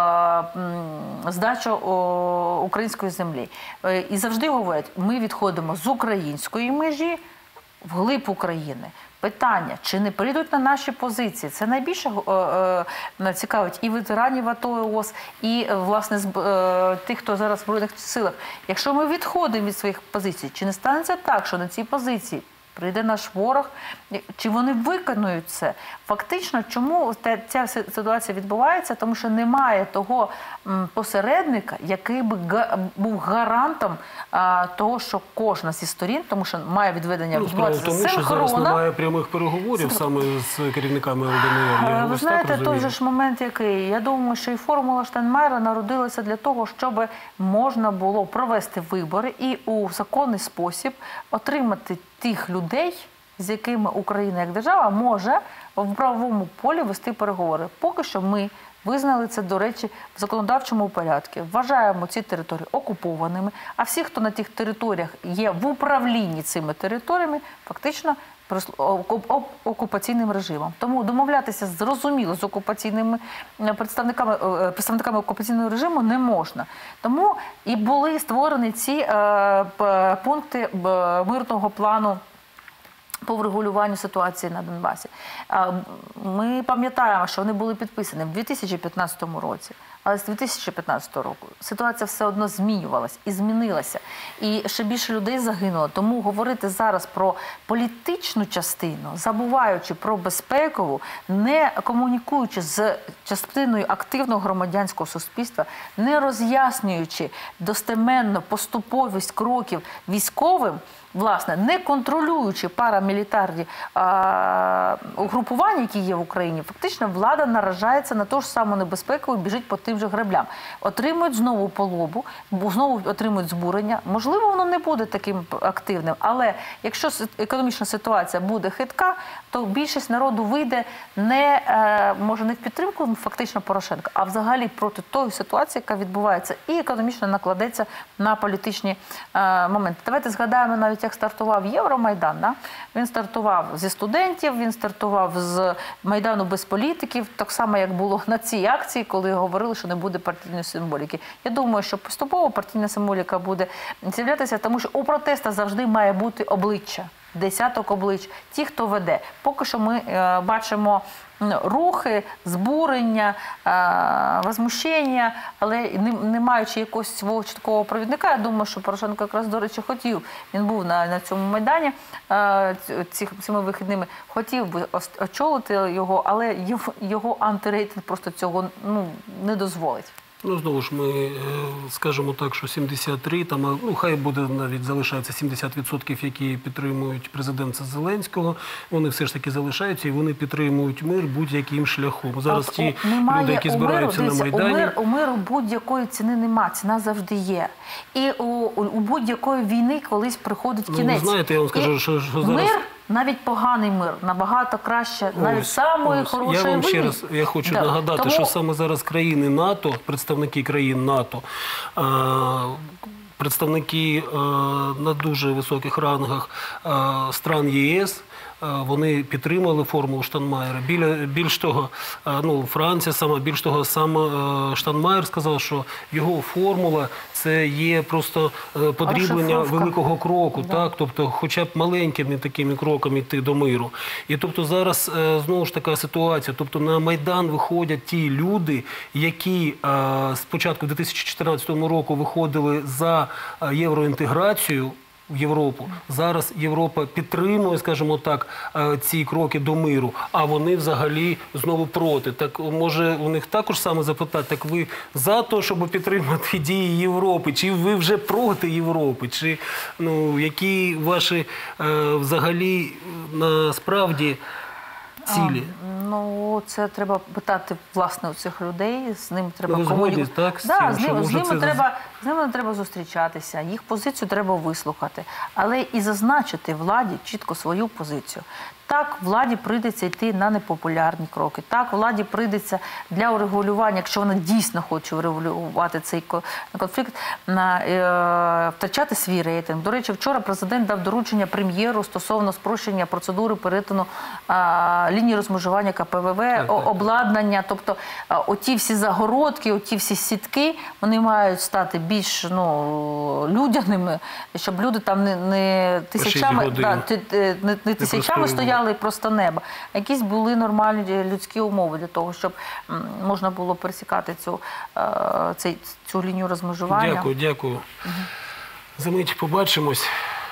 е, здачу о, української землі. І завжди говорять, ми відходимо з української межі вглиб України. Питання, чи не прийдуть на наші позиції, це найбільше е, е, цікавить і ветеранів АТО і ООС, і, власне, е, тих, хто зараз в Збройних силах. Якщо ми відходимо від своїх позицій, чи не станеться так, що на ці позиції прийде наш ворог, чи вони виконують це? Фактично, чому ця ситуація відбувається? Тому що немає того посередника, який би був гарантом того, що кожна зі сторін, тому що має відведення відбуватися синхронно. Тому що зараз немає прямих переговорів саме з керівниками ЛДНР. Ви знаєте, той же ж момент який. Я думаю, що і формула Штайнмайєра народилася для того, щоб можна було провести вибори і у законний спосіб отримати тих людей, з якими Україна як держава може в правовому полі вести переговори. Поки що ми визнали це, до речі, в законодавчому порядку. Вважаємо ці території окупованими, а всі, хто на тих територіях є в управлінні цими територіями, фактично окупаційним режимом. Тому домовлятися зрозуміло з окупаційними представниками, представниками окупаційного режиму не можна. Тому і були створені ці е, пункти мирного плану по врегулюванню ситуації на Донбасі. Ми пам'ятаємо, що вони були підписані в дві тисячі п'ятнадцятому році. Але з дві тисячі п'ятнадцятого року ситуація все одно змінювалась і змінилася. І ще більше людей загинуло. Тому говорити зараз про політичну частину, забуваючи про безпекову, не комунікуючи з частиною активного громадянського суспільства, не роз'яснюючи достеменно поступовість кроків військовим, власне, не контролюючи парамілітарні а, угрупування, які є в Україні, фактично влада наражається на ту ж саму небезпеку і біжить по тим же граблям. Отримують знову полобу, знову отримують збурення. Можливо, воно не буде таким активним, але якщо економічна ситуація буде хитка, то більшість народу вийде не, може, не в підтримку фактично Порошенка, а взагалі проти тої ситуації, яка відбувається, і економічно накладеться на політичні моменти. Давайте згадаємо навіть, як стартував Євромайдан. Да? Він стартував зі студентів, він стартував з Майдану без політиків, так само, як було на цій акції, коли говорили, що не буде партійної символіки. Я думаю, що поступово партійна символіка буде з'являтися, тому що у протестах завжди має бути обличчя, десяток облич, ті, хто веде. Поки що ми е, бачимо рухи, збурення, е, возмущення, але не, не маючи якогось свого чіткого провідника, я думаю, що Порошенко якраз, до речі, хотів, він був на, на цьому Майдані е, цих, цими вихідними, хотів би очолити його, але його, його антирейтинг просто цього ну, не дозволить. Ну, знову ж, ми скажемо так, що сімдесят три, там, ну, хай буде навіть залишається сімдесят відсотків, які підтримують президента Зеленського, вони все ж таки залишаються і вони підтримують мир будь-яким шляхом. Зараз так, ті немає люди, які збираються миру, на Майдані... У, мир, у миру будь-якої ціни нема, ціна завжди є. І у, у, у будь-якої війни колись приходить кінець. Ну, ви знаєте, я вам скажу, і що, що зараз... Мир, навіть поганий мир, набагато краще, ось, навіть самої ось. хорошої Я вам війни. ще раз я хочу да. нагадати, Тому... що саме зараз країни НАТО, представники країн НАТО, представники на дуже високих рангах стран ЄС, вони підтримали формулу Штайнмайєра. Більш того, ну, Франція сама, більш того, сам Штайнмайєр сказав, що його формула – це є просто подріблення великого кроку, да. так? Тобто хоча б маленькими такими кроками йти до миру. І тобто зараз знову ж така ситуація, тобто на Майдан виходять ті люди, які спочатку в дві тисячі чотирнадцятому року виходили за євроінтеграцію, в Європу. Зараз Європа підтримує, скажімо так, ці кроки до миру, а вони взагалі знову проти. Так може у них також саме запитати, так ви за те, щоб підтримати дії Європи, чи ви вже проти Європи, чи ну, які ваші е, взагалі насправді цілі? А, ну, це треба питати, власне, у цих людей, з ними треба ви комунікувати. Так, з да, цим, з ними, з ними це... треба, з ними треба зустрічатися, їх позицію треба вислухати, але і зазначити владі чітко свою позицію. Так, владі прийдеться йти на непопулярні кроки. Так, владі прийдеться для урегулювання, якщо вона дійсно хоче урегулювати цей конфлікт, на, е, втрачати свій рейтинг. До речі, вчора президент дав доручення прем'єру стосовно спрощення процедури перетину е, лінії розмежування ка пе ве ве, обладнання. Тобто, е, оті всі загородки, оті всі сітки, вони мають стати більш ну, людяними, щоб люди там не, не тисячами, да, не, не тисячами стояли просто неба. Якісь були нормальні людські умови для того, щоб можна було пересікати цю, цю, цю лінію розмежування. Дякую, дякую. Угу. За мить побачимось.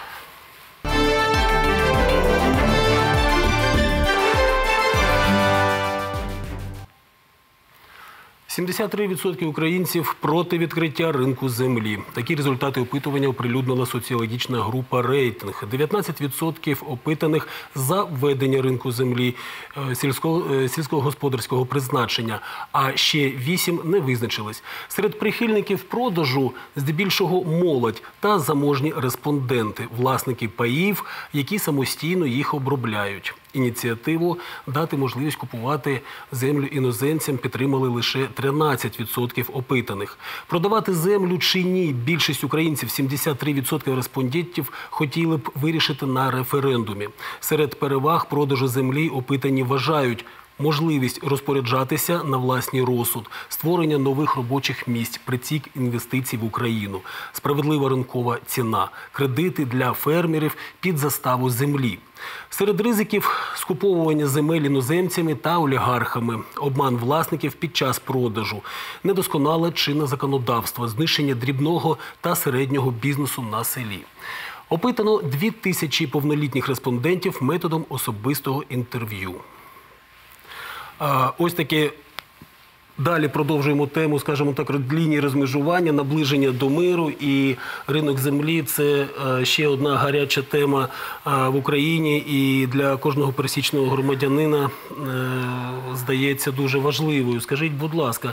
сімдесят три відсотки українців проти відкриття ринку землі. Такі результати опитування оприлюднила соціологічна група «Рейтинг». дев'ятнадцять відсотків опитаних за введення ринку землі сільського, сільськогосподарського призначення, а ще вісім не визначились. Серед прихильників продажу здебільшого молодь та заможні респонденти, власники паїв, які самостійно їх обробляють. Ініціативу дати можливість купувати землю іноземцям підтримали лише тринадцять відсотків опитаних. Продавати землю чи ні, більшість українців, сімдесят три відсотки респондентів, хотіли б вирішити на референдумі. Серед переваг продажу землі опитані вважають можливість розпоряджатися на власний розсуд, створення нових робочих місць, притік інвестицій в Україну, справедлива ринкова ціна, кредити для фермерів під заставу землі. Серед ризиків – скуповування земель іноземцями та олігархами, обман власників під час продажу, недосконале чинне законодавство, знищення дрібного та середнього бізнесу на селі. Опитано дві тисячі повнолітніх респондентів методом особистого інтерв'ю. Ось таке. Далі продовжуємо тему, скажімо так, лінії розмежування, наближення до миру, і ринок землі – це ще одна гаряча тема в Україні, і для кожного пересічного громадянина здається дуже важливою. Скажіть, будь ласка,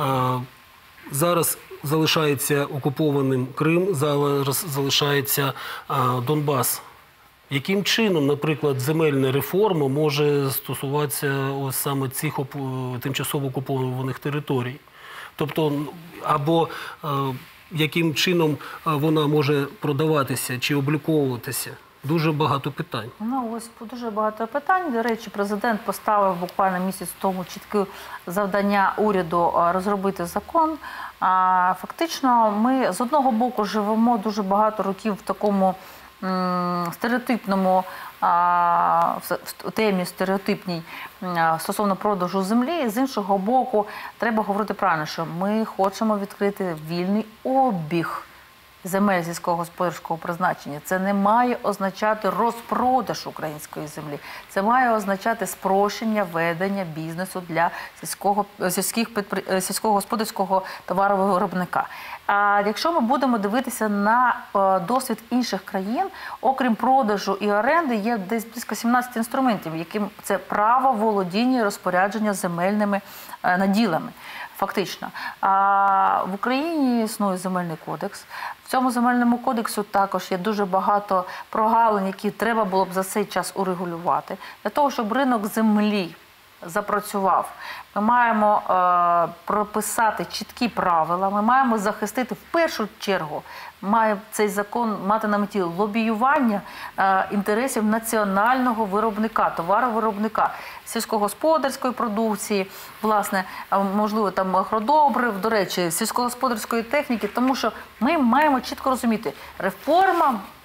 зараз залишається окупованим Крим, зараз залишається Донбас. Яким чином, наприклад, земельна реформа може стосуватися ось саме цих тимчасово окупованих територій? Тобто, або е, яким чином вона може продаватися чи обліковуватися? Дуже багато питань. Ну, ось дуже багато питань. До речі, президент поставив буквально місяць тому чітке завдання уряду розробити закон. А фактично, ми з одного боку живемо дуже багато років в такому стереотипному а, в темі стереотипній а, стосовно продажу землі. З іншого боку, треба говорити правильно, що ми хочемо відкрити вільний обіг земель сільськогосподарського призначення. Це не має означати розпродаж української землі. Це має означати спрощення ведення бізнесу для сільського, сільських, сільськогосподарського товаровиробника. А якщо ми будемо дивитися на досвід інших країн, окрім продажу і оренди, є десь близько сімнадцять інструментів, яким це право володіння і розпорядження земельними наділами. Фактично. А в Україні існує земельний кодекс. В цьому земельному кодексу також є дуже багато прогалин, які треба було б за цей час урегулювати. Для того, щоб ринок землі запрацював, ми маємо е, прописати чіткі правила, ми маємо захистити в першу чергу, має цей закон мати на меті лобіювання е, інтересів національного виробника, товаровиробника, сільськогосподарської продукції, власне, можливо, там агродобрив, до речі, сільськогосподарської техніки, тому що ми маємо чітко розуміти, реформа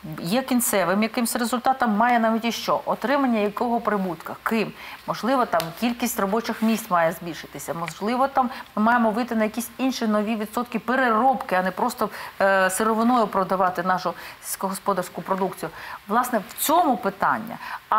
є кінцевим якимсь результатом, має навіть і що? Отримання якого прибутка? Ким? Можливо, там кількість робочих місць має збільшитися. Можливо, там ми маємо вийти на якісь інші нові відсотки переробки, а не просто е, сировиною продавати нашу сільськогосподарську продукцію. Власне, в цьому питання, а,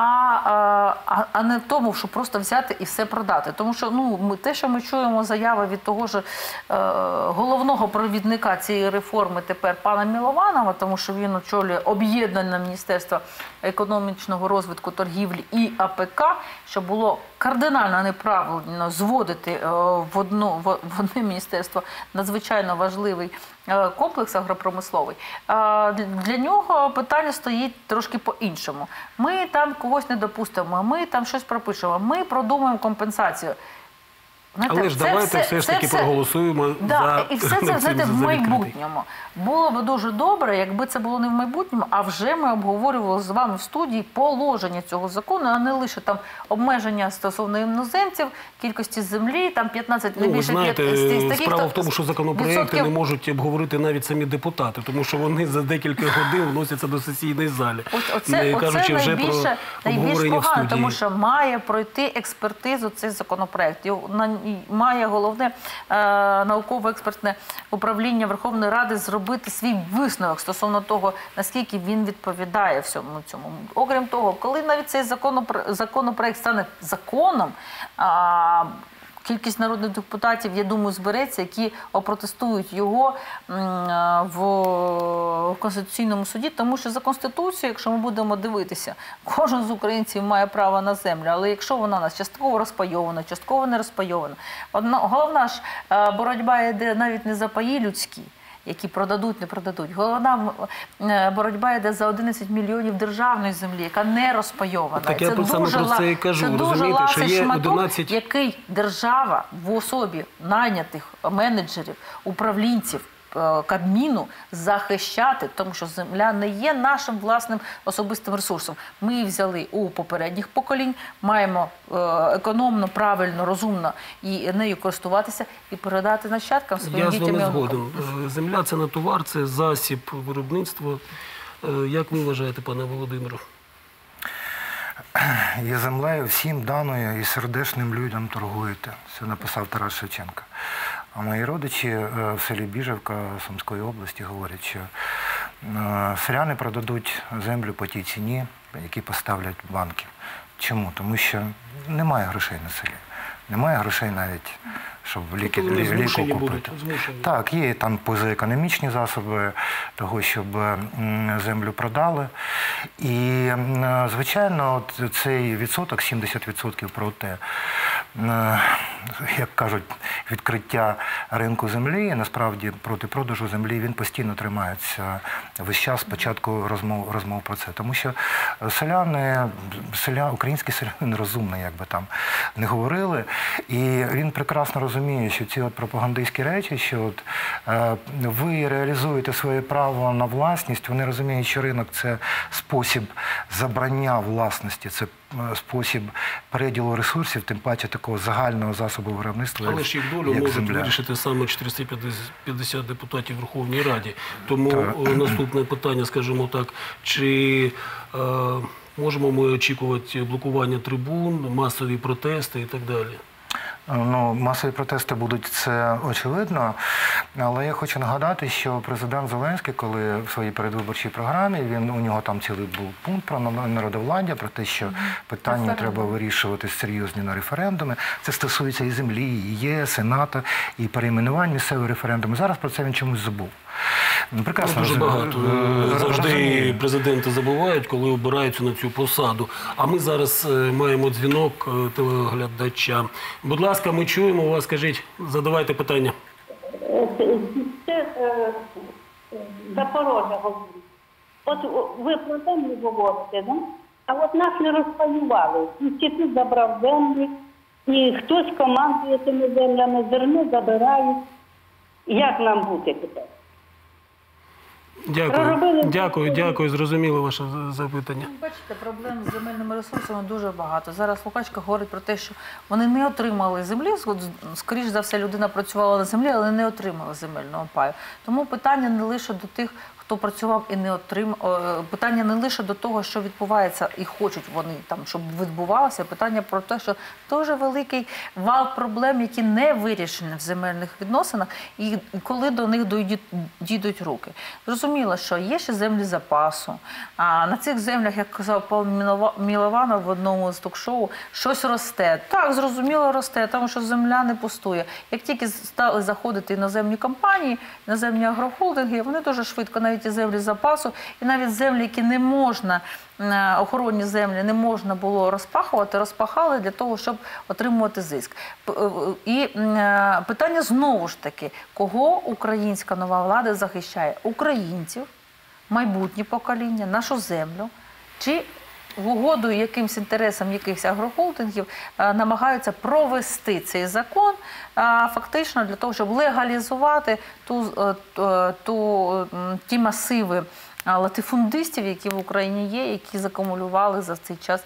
а, а не в тому, щоб просто взяти і все продати. Тому що ну, ми, те, що ми чуємо заяви від того ж е, головного провідника цієї реформи тепер пана Мілованова, тому що він очолює об'єднане Міністерство економічного розвитку, торгівлі і А Пе Ка, що було кардинально неправильно зводити в, одну, в одне міністерство надзвичайно важливий комплекс агропромисловий. Для нього питання стоїть трошки по-іншому. Ми там когось не допустимо, ми там щось пропишемо, ми продумаємо компенсацію. Знаєте, але ж давайте все, все ж таки все, проголосуємо да, за і все це знаєте, в майбутньому. Було б дуже добре, якби це було не в майбутньому, а вже ми обговорювали з вами в студії положення цього закону, а не лише там обмеження стосовно іноземців, кількості землі, там п'ятнадцять, ну, не більше п'ятнадцять. Справа в тому, що законопроекти відсотків... не можуть обговорити навіть самі депутати, тому що вони за декілька годин вносяться до сесійної залі. Оце, оце, оце вже найбільше, найбільш погано, тому що має пройти експертизу цей законопроект. Має головне е, науково-експертне управління Верховної Ради зробити свій висновок стосовно того, наскільки він відповідає всьому цьому. Окрім того, коли навіть цей законопроект, законопроект стане законом, а, кількість народних депутатів, я думаю, збереться, які опротестують його в Конституційному суді, тому що за Конституцією, якщо ми будемо дивитися, кожен з українців має право на землю, але якщо вона у нас частково розпайована, частково не розпайована, головна ж боротьба йде навіть не за паї людські, які продадуть, не продадуть. Головна боротьба йде за одинадцять мільйонів державної землі, яка не розпайована. Так я це дуже, про це і кажу. Це дуже ласий шматок, одинадцять... який держава в особі найнятих менеджерів, управлінців, Кабміну захищати, тому що земля не є нашим власним особистим ресурсом. Ми її взяли у попередніх поколінь, маємо економно, правильно, розумно і нею користуватися і передати нащадкам своїм дітям. Я з вами згоден. Земля – це не товар, це засіб виробництва. Як ви вважаєте, пане Володимире? Є землею всім даною і сердечним людям торгуєте. Це написав Тарас Шевченко. А мої родичі в селі Біжевка Сумської області говорять, що селяни продадуть землю по тій ціні, які поставлять банки. Чому? Тому що немає грошей на селі. Немає грошей навіть, щоб ліки, ліки купити. Так, є там позаекономічні засоби того, щоб землю продали. І, звичайно, от цей відсоток, сімдесят відсотків про те, як кажуть, відкриття ринку землі, насправді проти продажу землі, він постійно тримається весь час спочатку розмов, розмов про це. Тому що селяни, селя, українські селяни нерозумні, як би там не говорили. І він прекрасно розуміє, що ці от пропагандистські речі, що от, е, ви реалізуєте своє право на власність, вони розуміють, що ринок – це спосіб забрання власності, це спосіб переділу ресурсів, тим паче такого загального засобу виробництва, але ж їх долю можуть вирішити саме чотириста п'ятдесят депутатів в Верховній Раді. Тому так. Наступне питання, скажімо так, чи е, можемо ми очікувати блокування трибун, масові протести і так далі? Ну, масові протести будуть, це очевидно, але я хочу нагадати, що президент Зеленський, коли в своїй передвиборчій програмі, він, у нього там цілий був пункт про народовладдя, про те, що питання Референдум. треба вирішувати серйозні на референдуми. Це стосується і землі, і ЄС, і НАТО, і перейменувань місцевих референдумів. Зараз про це він чомусь забув. Прекрасно. Дуже багато. Завжди президенти забувають, коли обираються на цю посаду. А ми зараз маємо дзвінок телеглядача. Будь ласка, ми чуємо вас, скажіть, задавайте питання. Це Запорожжя говорить. От ви про землю говорите, да? А от нас не розпаювали. Інститут забрав землі, і хтось командує тими землями, зерно забирають. Як нам бути тепер? Дякую, дякую, дякую, зрозуміло ваше запитання. Бачите, проблем з земельними ресурсами дуже багато. Зараз Лукашко говорить про те, що вони не отримали землі, скоріш за все людина працювала на землі, але не отримала земельного паю. Тому питання не лише до тих, хто працював і не отримав. Питання не лише до того, що відбувається і хочуть вони там, щоб відбувалося. Питання про те, що дуже великий вал проблем, які не вирішені в земельних відносинах, і коли до них дійдуть, дійдуть руки. Зрозуміло, що є ще землі запасу. А на цих землях, як казав Павло Мілованов в одному з ток-шоу, щось росте. Так, зрозуміло, росте, тому що земля не пустує. Як тільки стали заходити іноземні компанії, іноземні агрохолдинги, вони дуже швидко, навіть і землі запасу, і навіть землі, які не можна, охоронні землі не можна було розпахувати, розпахали для того, щоб отримувати зиск. І питання знову ж таки, кого українська нова влада захищає? Українців, майбутнє покоління, нашу землю, чи в угоду якимсь інтересам якихось агрохолдингів намагаються провести цей закон фактично для того, щоб легалізувати ту, ту, ті масиви латифундистів, які в Україні є, які закумулювали за цей час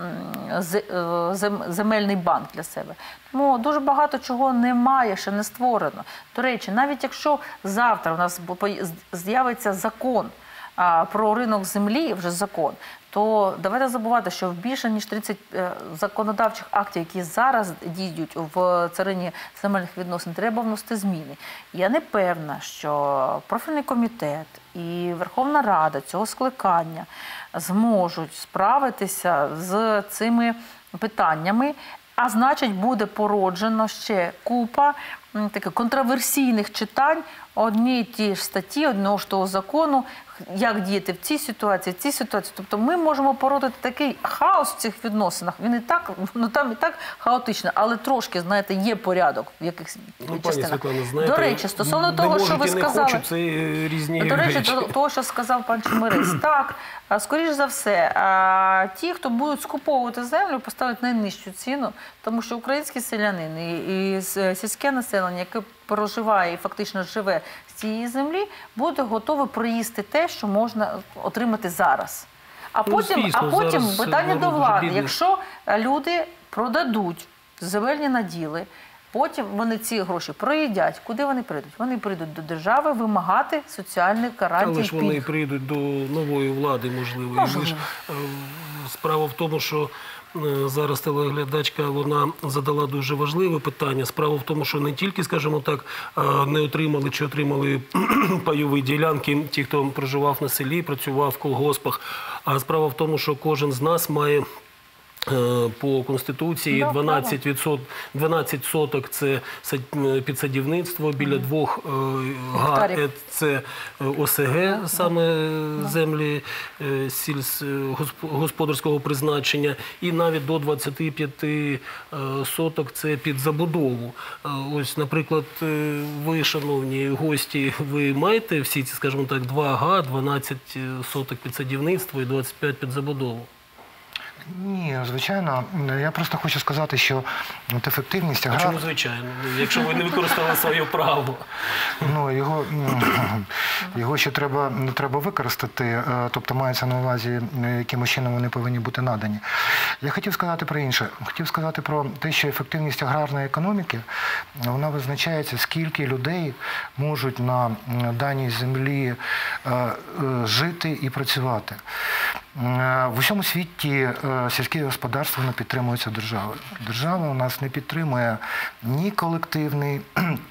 земельний банк для себе. Тому дуже багато чого немає, ще не створено. До речі, навіть якщо завтра у нас з'явиться закон про ринок землі, вже закон, то давайте забувати, що більше ніж тридцять законодавчих актів, які зараз діють в царині земельних відносин, треба вносити зміни. Я не певна, що профільний комітет і Верховна Рада цього скликання зможуть справитися з цими питаннями, а значить буде породжено ще купа таких контроверсійних читань одні й ті ж статті, одного ж того закону, як діяти в цій ситуації, в цій ситуації. Тобто ми можемо породити такий хаос в цих відносинах. Він і так, ну там і так хаотично, але трошки, знаєте, є порядок в якихось ну, частинах. Світлана, знаєте, до речі, стосовно того, що ви сказали, хочу, це різні до речі, речі. до того, що сказав пан Чемерис, так, скоріш за все, ті, хто будуть скуповувати землю, поставлять найнижчу ціну, тому що українські селянини і сільське населення, яке проживає і фактично живе з цієї землі, буде готове проїсти те, що можна отримати зараз. А потім, ну, звісно, а потім питання до влади. Якщо люди продадуть земельні наділи, потім вони ці гроші проїдять, куди вони прийдуть? Вони прийдуть до держави вимагати соціальних гарантій. Але ж вони прийдуть до нової влади, можливо. можливо. Ж, справа в тому, що зараз телеглядачка, вона задала дуже важливе питання. Справа в тому, що не тільки, скажімо так, не отримали чи отримали пайові ділянки ті, хто проживав на селі, працював в колгоспах, а справа в тому, що кожен з нас має по Конституції дванадцять відсотків, дванадцять соток – це підсадівництво, біля двох га – це О С Г, саме землі сільськогосподарського призначення, і навіть до двадцяти п'яти соток – це під забудову. Ось, наприклад, ви, шановні гості, ви маєте всі ці, скажімо так, два га, дванадцять соток під садівництво і двадцять п'ять під забудову? Ні, звичайно. Я просто хочу сказати, що от ефективність аграрної... А чому звичайно? Якщо ви не використали своє право. Ну, його, його ще треба, треба використати, тобто мається на увазі, яким чином вони повинні бути надані. Я хотів сказати про інше. Хотів сказати про те, що ефективність аграрної економіки, вона визначається, скільки людей можуть на даній землі жити і працювати. В усьому світі сільське господарство не підтримується державою. Держава у нас не підтримує ні колективний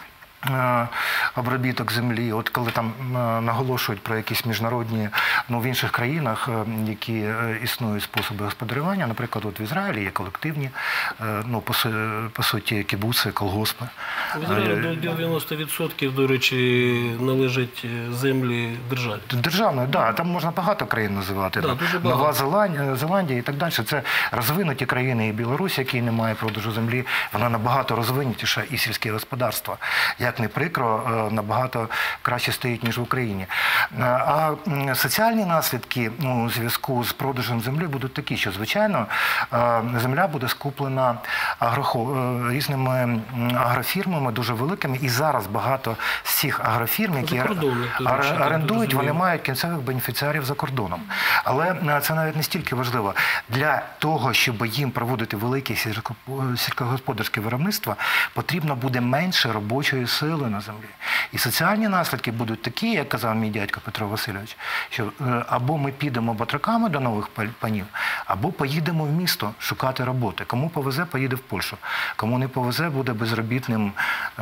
обробіток землі. От коли там наголошують про якісь міжнародні, ну в інших країнах, які існують способи господарювання, наприклад, от в Ізраїлі є колективні, ну по, по суті, кібуци, колгоспи. В Ізраїлі до дев'яноста відсотків, до речі, належать землі державі. Державної, так. Да, там можна багато країн називати. Да, Нова Зеландія, Зеландія і так далі. Це розвинуті країни, і Білорусь, який не має продажу землі, вона набагато розвинутіша, і сільське господарство. Як не прикро, набагато краще стоїть, ніж в Україні. А соціальні наслідки ну, у зв'язку з продажем землі будуть такі, що, звичайно, земля буде скуплена агрохол... різними агрофірмами, сумами дуже великими. І зараз багато з цих агрофірм, які кордону, ар- орендують, вони мають кінцевих бенефіціарів за кордоном. Але це навіть не стільки важливо. Для того, щоб їм проводити велике сільськогосподарське виробництво, потрібно буде менше робочої сили на землі. І соціальні наслідки будуть такі, як казав мій дядько Петро Васильович, що або ми підемо батраками до нових панів, або поїдемо в місто шукати роботи. Кому повезе, поїде в Польщу. Кому не повезе, буде безробітним,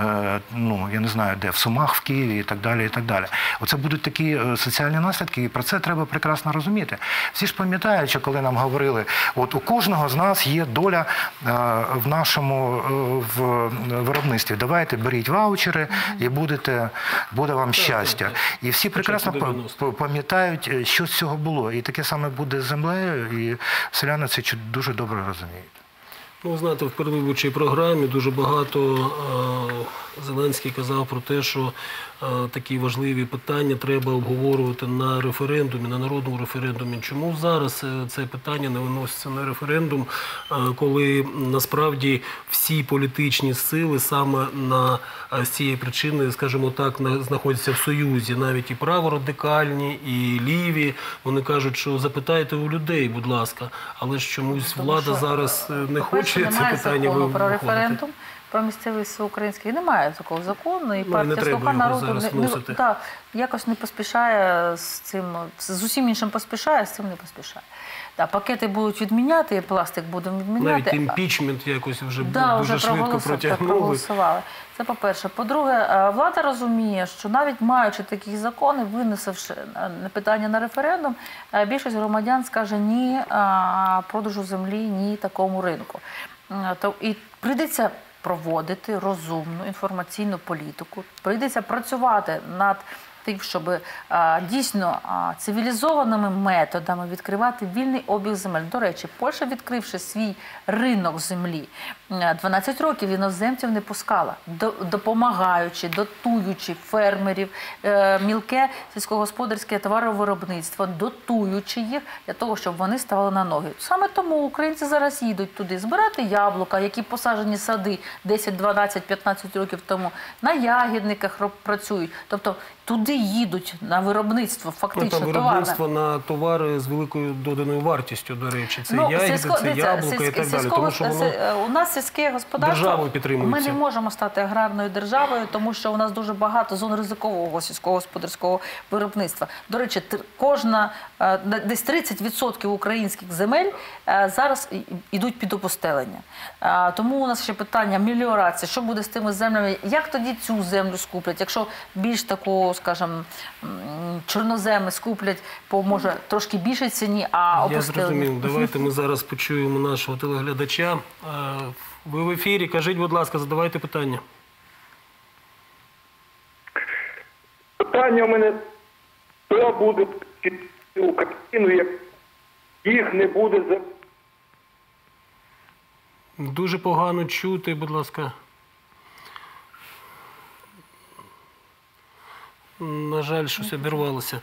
ну, я не знаю де, в Сумах, в Києві і так далі, і так далі. Оце будуть такі соціальні наслідки, і про це треба прекрасно розуміти. Всі ж пам'ятають, що коли нам говорили, от у кожного з нас є доля в нашому в виробництві. Давайте, беріть ваучери і будете, буде вам щастя. І всі прекрасно пам'ятають, що з цього було. І таке саме буде з землею, і селяни це дуже добре розуміють. Ну, ви знаєте, в передвиборчій програмі дуже багато е, Зеленський казав про те, що е, такі важливі питання треба обговорювати на референдумі, на народному референдумі. Чому зараз це питання не виноситься на референдум, е, коли насправді всі політичні сили саме на, е, з цієї причини, скажімо так, на, знаходяться в союзі, навіть і праворадикальні, і ліві. Вони кажуть, що запитайте у людей, будь ласка, але ж чомусь влада зараз не хоче. Немає закону про референдум, про місцевий всеукраїнський. Немає такого закону, і партія «Слуга народу» не, не, да, якось не поспішає з цим, з усім іншим поспішає, з цим не поспішає. Да, пакети будуть відміняти, і пластик будемо відміняти. Навіть імпічмент якось вже да, дуже вже швидко протягнули. проголосували. Це по-перше. По-друге, влада розуміє, що навіть маючи такі закони, винесивши питання на референдум, більшість громадян скаже ні продажу землі, ні такому ринку. І прийдеться проводити розумну інформаційну політику, прийдеться працювати над тим, щоб а, дійсно а, цивілізованими методами відкривати вільний обіг земель. До речі, Польща, відкривши свій ринок землі, дванадцять років іноземців не пускала, допомагаючи, дотуючи фермерів, е, мілке сільськогосподарське товаровиробництво, дотуючи їх для того, щоб вони ставали на ноги. Саме тому українці зараз їдуть туди збирати яблука, які посаджені сади десять, дванадцять, п'ятнадцять років тому, на ягідниках працюють. Тобто туди їдуть на виробництво, фактично, ну, виробництво на товари з великою доданою вартістю, до речі. Це ну, ягіди, сільсько, це яблука і так далі. Тому що воно у нас сільське господарство, ми не можемо стати аграрною державою, тому що у нас дуже багато зон ризикового сільськогосподарського виробництва. До речі, кожна, десь тридцять відсотків українських земель зараз йдуть під опустелення. Тому у нас ще питання меліорації, що буде з тими землями, як тоді цю землю скуплять, якщо більш таку, скажімо, чорноземи скуплять по, може, трошки більшій ціні, а опустелені. Я зрозумів. Давайте ми зараз почуємо нашого телеглядача. Ви в ефірі, кажіть, будь ласка, задавайте питання. Питання у мене, що буде з Україною, як їх не буде за... Дуже погано чути, будь ласка. На жаль, щось обірвалося.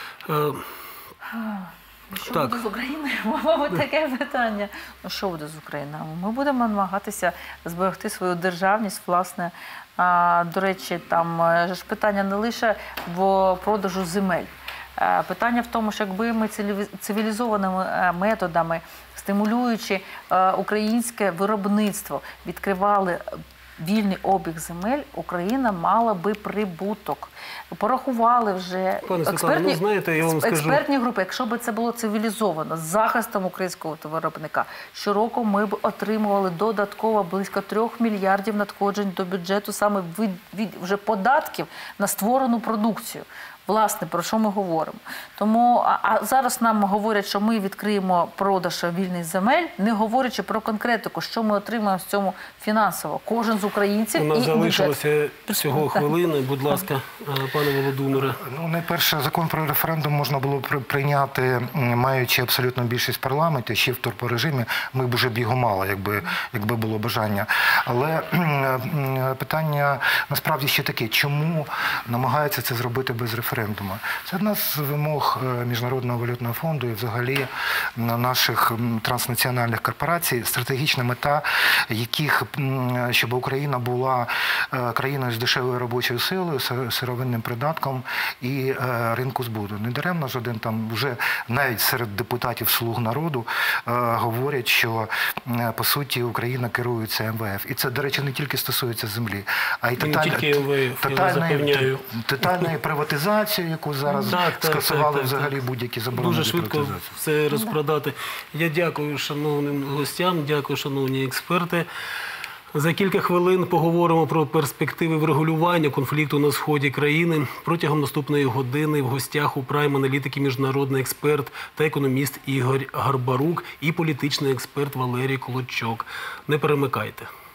Що так. буде з Україною? Мабуть, таке питання. Ну, що буде з Україною? Ми будемо намагатися зберегти свою державність, власне. А, до речі, там ж питання не лише в продажу земель. А, питання в тому, що якби ми цивілізованими методами, стимулюючи а, українське виробництво, відкривали вільний обіг земель, Україна мала би прибуток. Порахували вже експертні, ну, знаєте, я вам експертні скажу... групи, якщо б це було цивілізовано, з захистом українського виробника, щороку ми б отримували додатково близько трьох мільярдів надходжень до бюджету саме від, від вже податків на створену продукцію. Власне, про що ми говоримо. Тому, а, а зараз нам говорять, що ми відкриємо продаж вільних земель, не говорячи про конкретику, що ми отримаємо з цьому фінансово. Кожен з українців і бюджет. У нас залишилося всього хвилини. Будь ласка, пане Володимире. Ну, найперше, закон про референдум можна було прийняти, маючи абсолютну більшість в парламенті, ще в турборежимі. Ми б вже б його мали, якби, якби було бажання. Але питання насправді ще таке, чому намагаються це зробити без референдуму? референдуму. Це одна з вимог Міжнародного валютного фонду і взагалі наших транснаціональних корпорацій, стратегічна мета яких, щоб Україна була країною з дешевою робочою силою, сировинним придатком і ринку збуту. Недаремно ж один там вже навіть серед депутатів «Слуг народу» говорять, що по суті Україна керується ем ве еф. І це, до речі, не тільки стосується землі, а й тотальної, тотальної, тотальної приватизації, яку зараз так, скасували так, так, взагалі так. будь-які заборони. Дуже швидко все розпродати. Я дякую шановним гостям, дякую шановні експерти. За кілька хвилин поговоримо про перспективи врегулювання конфлікту на сході країни. Протягом наступної години в гостях у прайм-аналітики міжнародний експерт та економіст Ігор Гарбарук і політичний експерт Валерій Клочок. Не перемикайте.